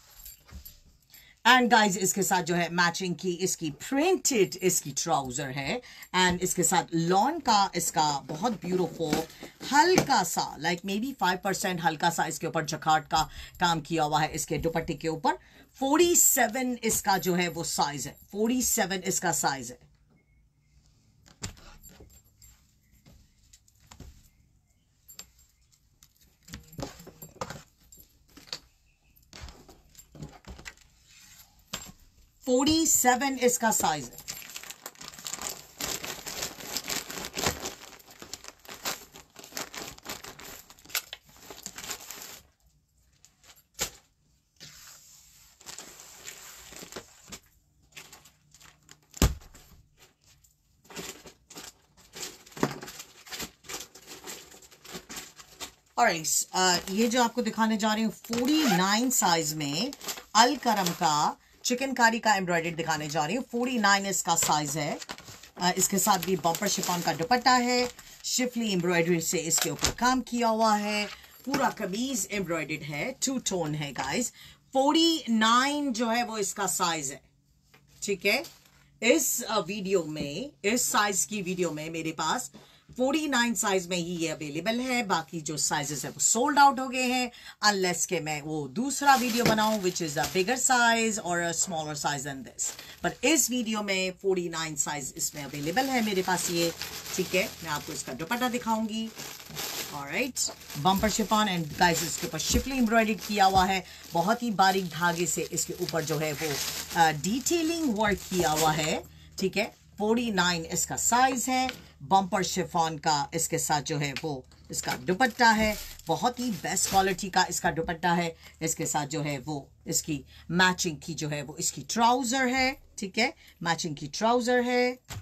And guys इसके साथ जो है मैचिंग की इसकी प्रिंटेड इसकी ट्राउजर है। एंड इसके साथ लॉन का इसका बहुत ब्यूटीफुल हल्का सा लाइक मे बी 5% हल्का सा इसके ऊपर जकार्ड का काम किया हुआ है इसके दुपट्टे के ऊपर। 47 इसका जो है वो साइज है। 47 इसका साइज है। $47 इसका साइज है। ऑलराइट, ये जो आपको दिखाने जा रही हूँ 49 साइज में अल करम का चिकनकारी का एम्ब्रॉयडरी दिखाने जा रही हूँ। 49 इसका साइज है। इसके साथ भी बम्पर शिफॉन का दुपट्टा है। शिफली एम्ब्रॉयडरी से इसके ऊपर काम किया हुआ है। पूरा कमीज एम्ब्रॉयडर्ड है, 2 टोन है गाइस। 49 जो है वो इसका साइज है, ठीक है। इस वीडियो में, इस साइज की वीडियो में मेरे पास 49 साइज में ही ये अवेलेबल है। बाकी जो साइजेस है वो सोल्ड आउट हो गए हैं, अनलेस के मैं वो दूसरा वीडियो बनाऊं which is a bigger size और a smaller size then this. पर इस वीडियो में 49 साइज इसमें अवेलेबल है मेरे पास ये, ठीक है। मैं आपको इसका दुपट्टा दिखाऊंगी। Alright, bumper chiffon and guys इसके ऊपर शिफली एम्ब्रॉयडरी किया हुआ है। बहुत ही बारीक धागे से इसके ऊपर जो है वो डिटेलिंग वर्क किया हुआ है, ठीक है। 49 इसका साइज है। बम्पर शिफॉन का इसके साथ जो है वो इसका दुपट्टा है। बहुत ही बेस्ट क्वालिटी का इसका दुपट्टा है। इसके साथ जो है वो इसकी मैचिंग की जो है वो इसकी ट्राउजर है, ठीक है, मैचिंग की ट्राउजर है।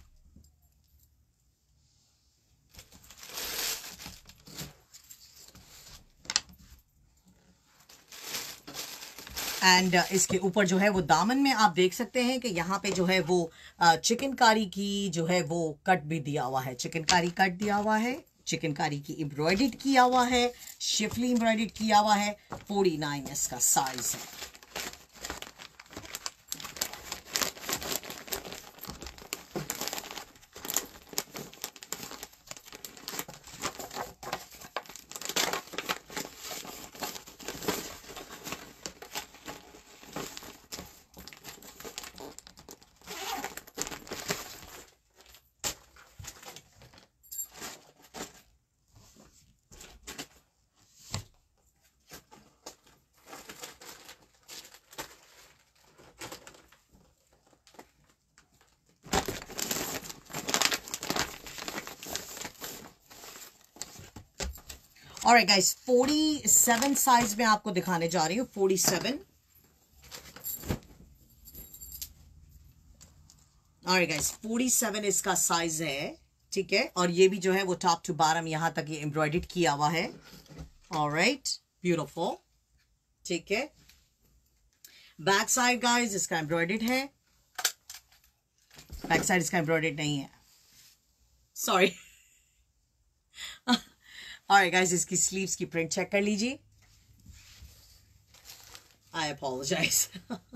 एंड इसके ऊपर जो है वो दामन में आप देख सकते हैं कि यहाँ पे जो है वो चिकनकारी की जो है वो कट भी दिया हुआ है। चिकनकारी कट दिया हुआ है, चिकनकारी की एम्ब्रॉयडर्ड किया हुआ है, शिफली एम्ब्रॉयडर्ड किया हुआ है। 49 इसका साइज है। ऑलराइट गाइस, 47 साइज में आपको दिखाने जा रही हूँ। 47 ऑलराइट गाइस 47 इसका साइज है, ठीक है। और ये भी जो है वो टॉप टू बॉटम यहां तक ये एम्ब्रॉयडर्ड किया हुआ है। ऑलराइट, ब्यूटीफुल, ठीक है। बैक साइड गाइस इसका एम्ब्रॉयडर्ड है, बैक साइड इसका एम्ब्रॉयडर्ड नहीं है, सॉरी। ऑलराइट गाइस इसकी स्लीव्स की प्रिंट चेक कर लीजिए। आई अपोलोजाइज।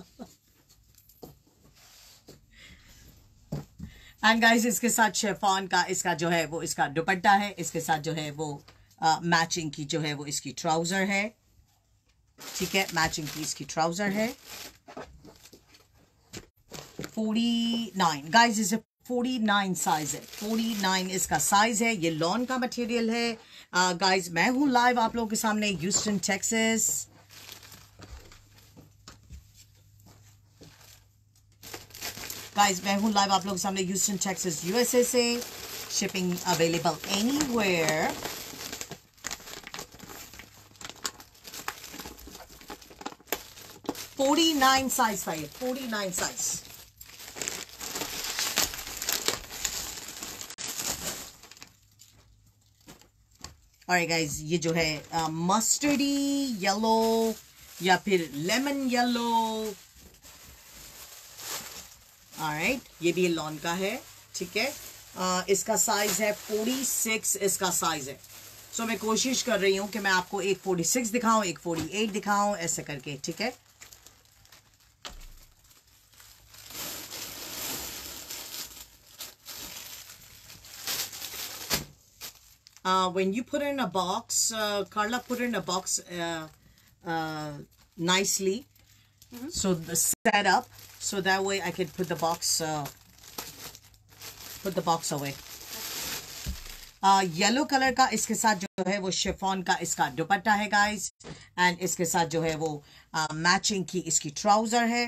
एंड गाइस इसके साथ शेफॉन का इसका जो है वो इसका दुपट्टा है, इसके साथ जो है वो मैचिंग की जो है वो इसकी ट्राउजर है, ठीक है। मैचिंग की इसकी ट्राउजर है। 49 गाइस इसे 49 साइज है, 49 इसका साइज है। ये लॉन का मटेरियल है। गाइस मैं हूं लाइव आप लोगों के सामने ह्यूस्टन टेक्सास। गाइस मैं हूं लाइव आप लोगों के सामने ह्यूस्टन टेक्सास यूएसए से। Shipping available anywhere. $49 साइज था ये, 49 साइज। ऑलराइट गाइस ये जो है मस्टर्डी येलो या फिर लेमन येलो। ऑलराइट ये भी लॉन का है, ठीक है। इसका साइज है 46 इसका साइज है। सो मैं कोशिश कर रही हूं कि मैं आपको एक 46 दिखाऊं, एक 48 दिखाऊं, ऐसे करके, ठीक है। When you put in a box, Carla put in a box nicely, so the setup, so that way I can put the box away. Yellow colour का इसके साथ जो है वो शिफॉन का इसका दुपट्टा है गाइस, एंड इसके साथ जो है वो मैचिंग की इसकी ट्राउजर है।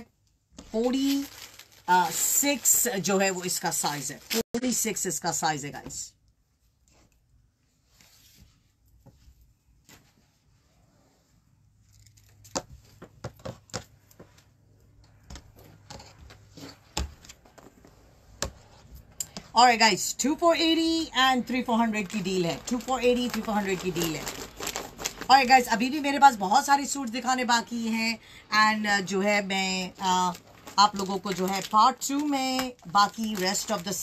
46 जो है वो इसका साइज है, 46 इसका साइज है गाइस। Alright guys, 2480 and 3400 की डील है, 2480 3400 की डील है। Alright guys, अभी भी मेरे पास बहुत सारे सूट दिखाने बाकी हैं, एंड जो है मैं आप लोगों को जो है पार्ट 2 में बाकी रेस्ट ऑफ द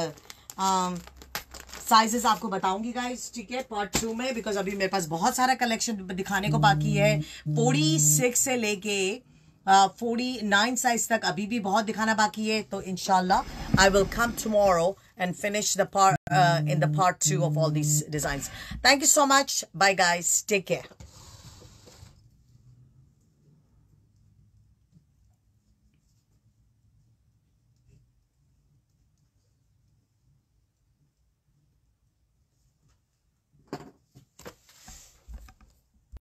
साइजेस आपको बताऊंगी गाइस, ठीक है, पार्ट 2 में। बिकॉज अभी मेरे पास बहुत सारा कलेक्शन दिखाने को बाकी है। 46 से लेके 49 साइज तक अभी भी बहुत दिखाना बाकी है। तो इंशाल्लाह I will come tomorrow and finish the part in the part 2 of all these designs. Thank you so much. Bye guys. Take care.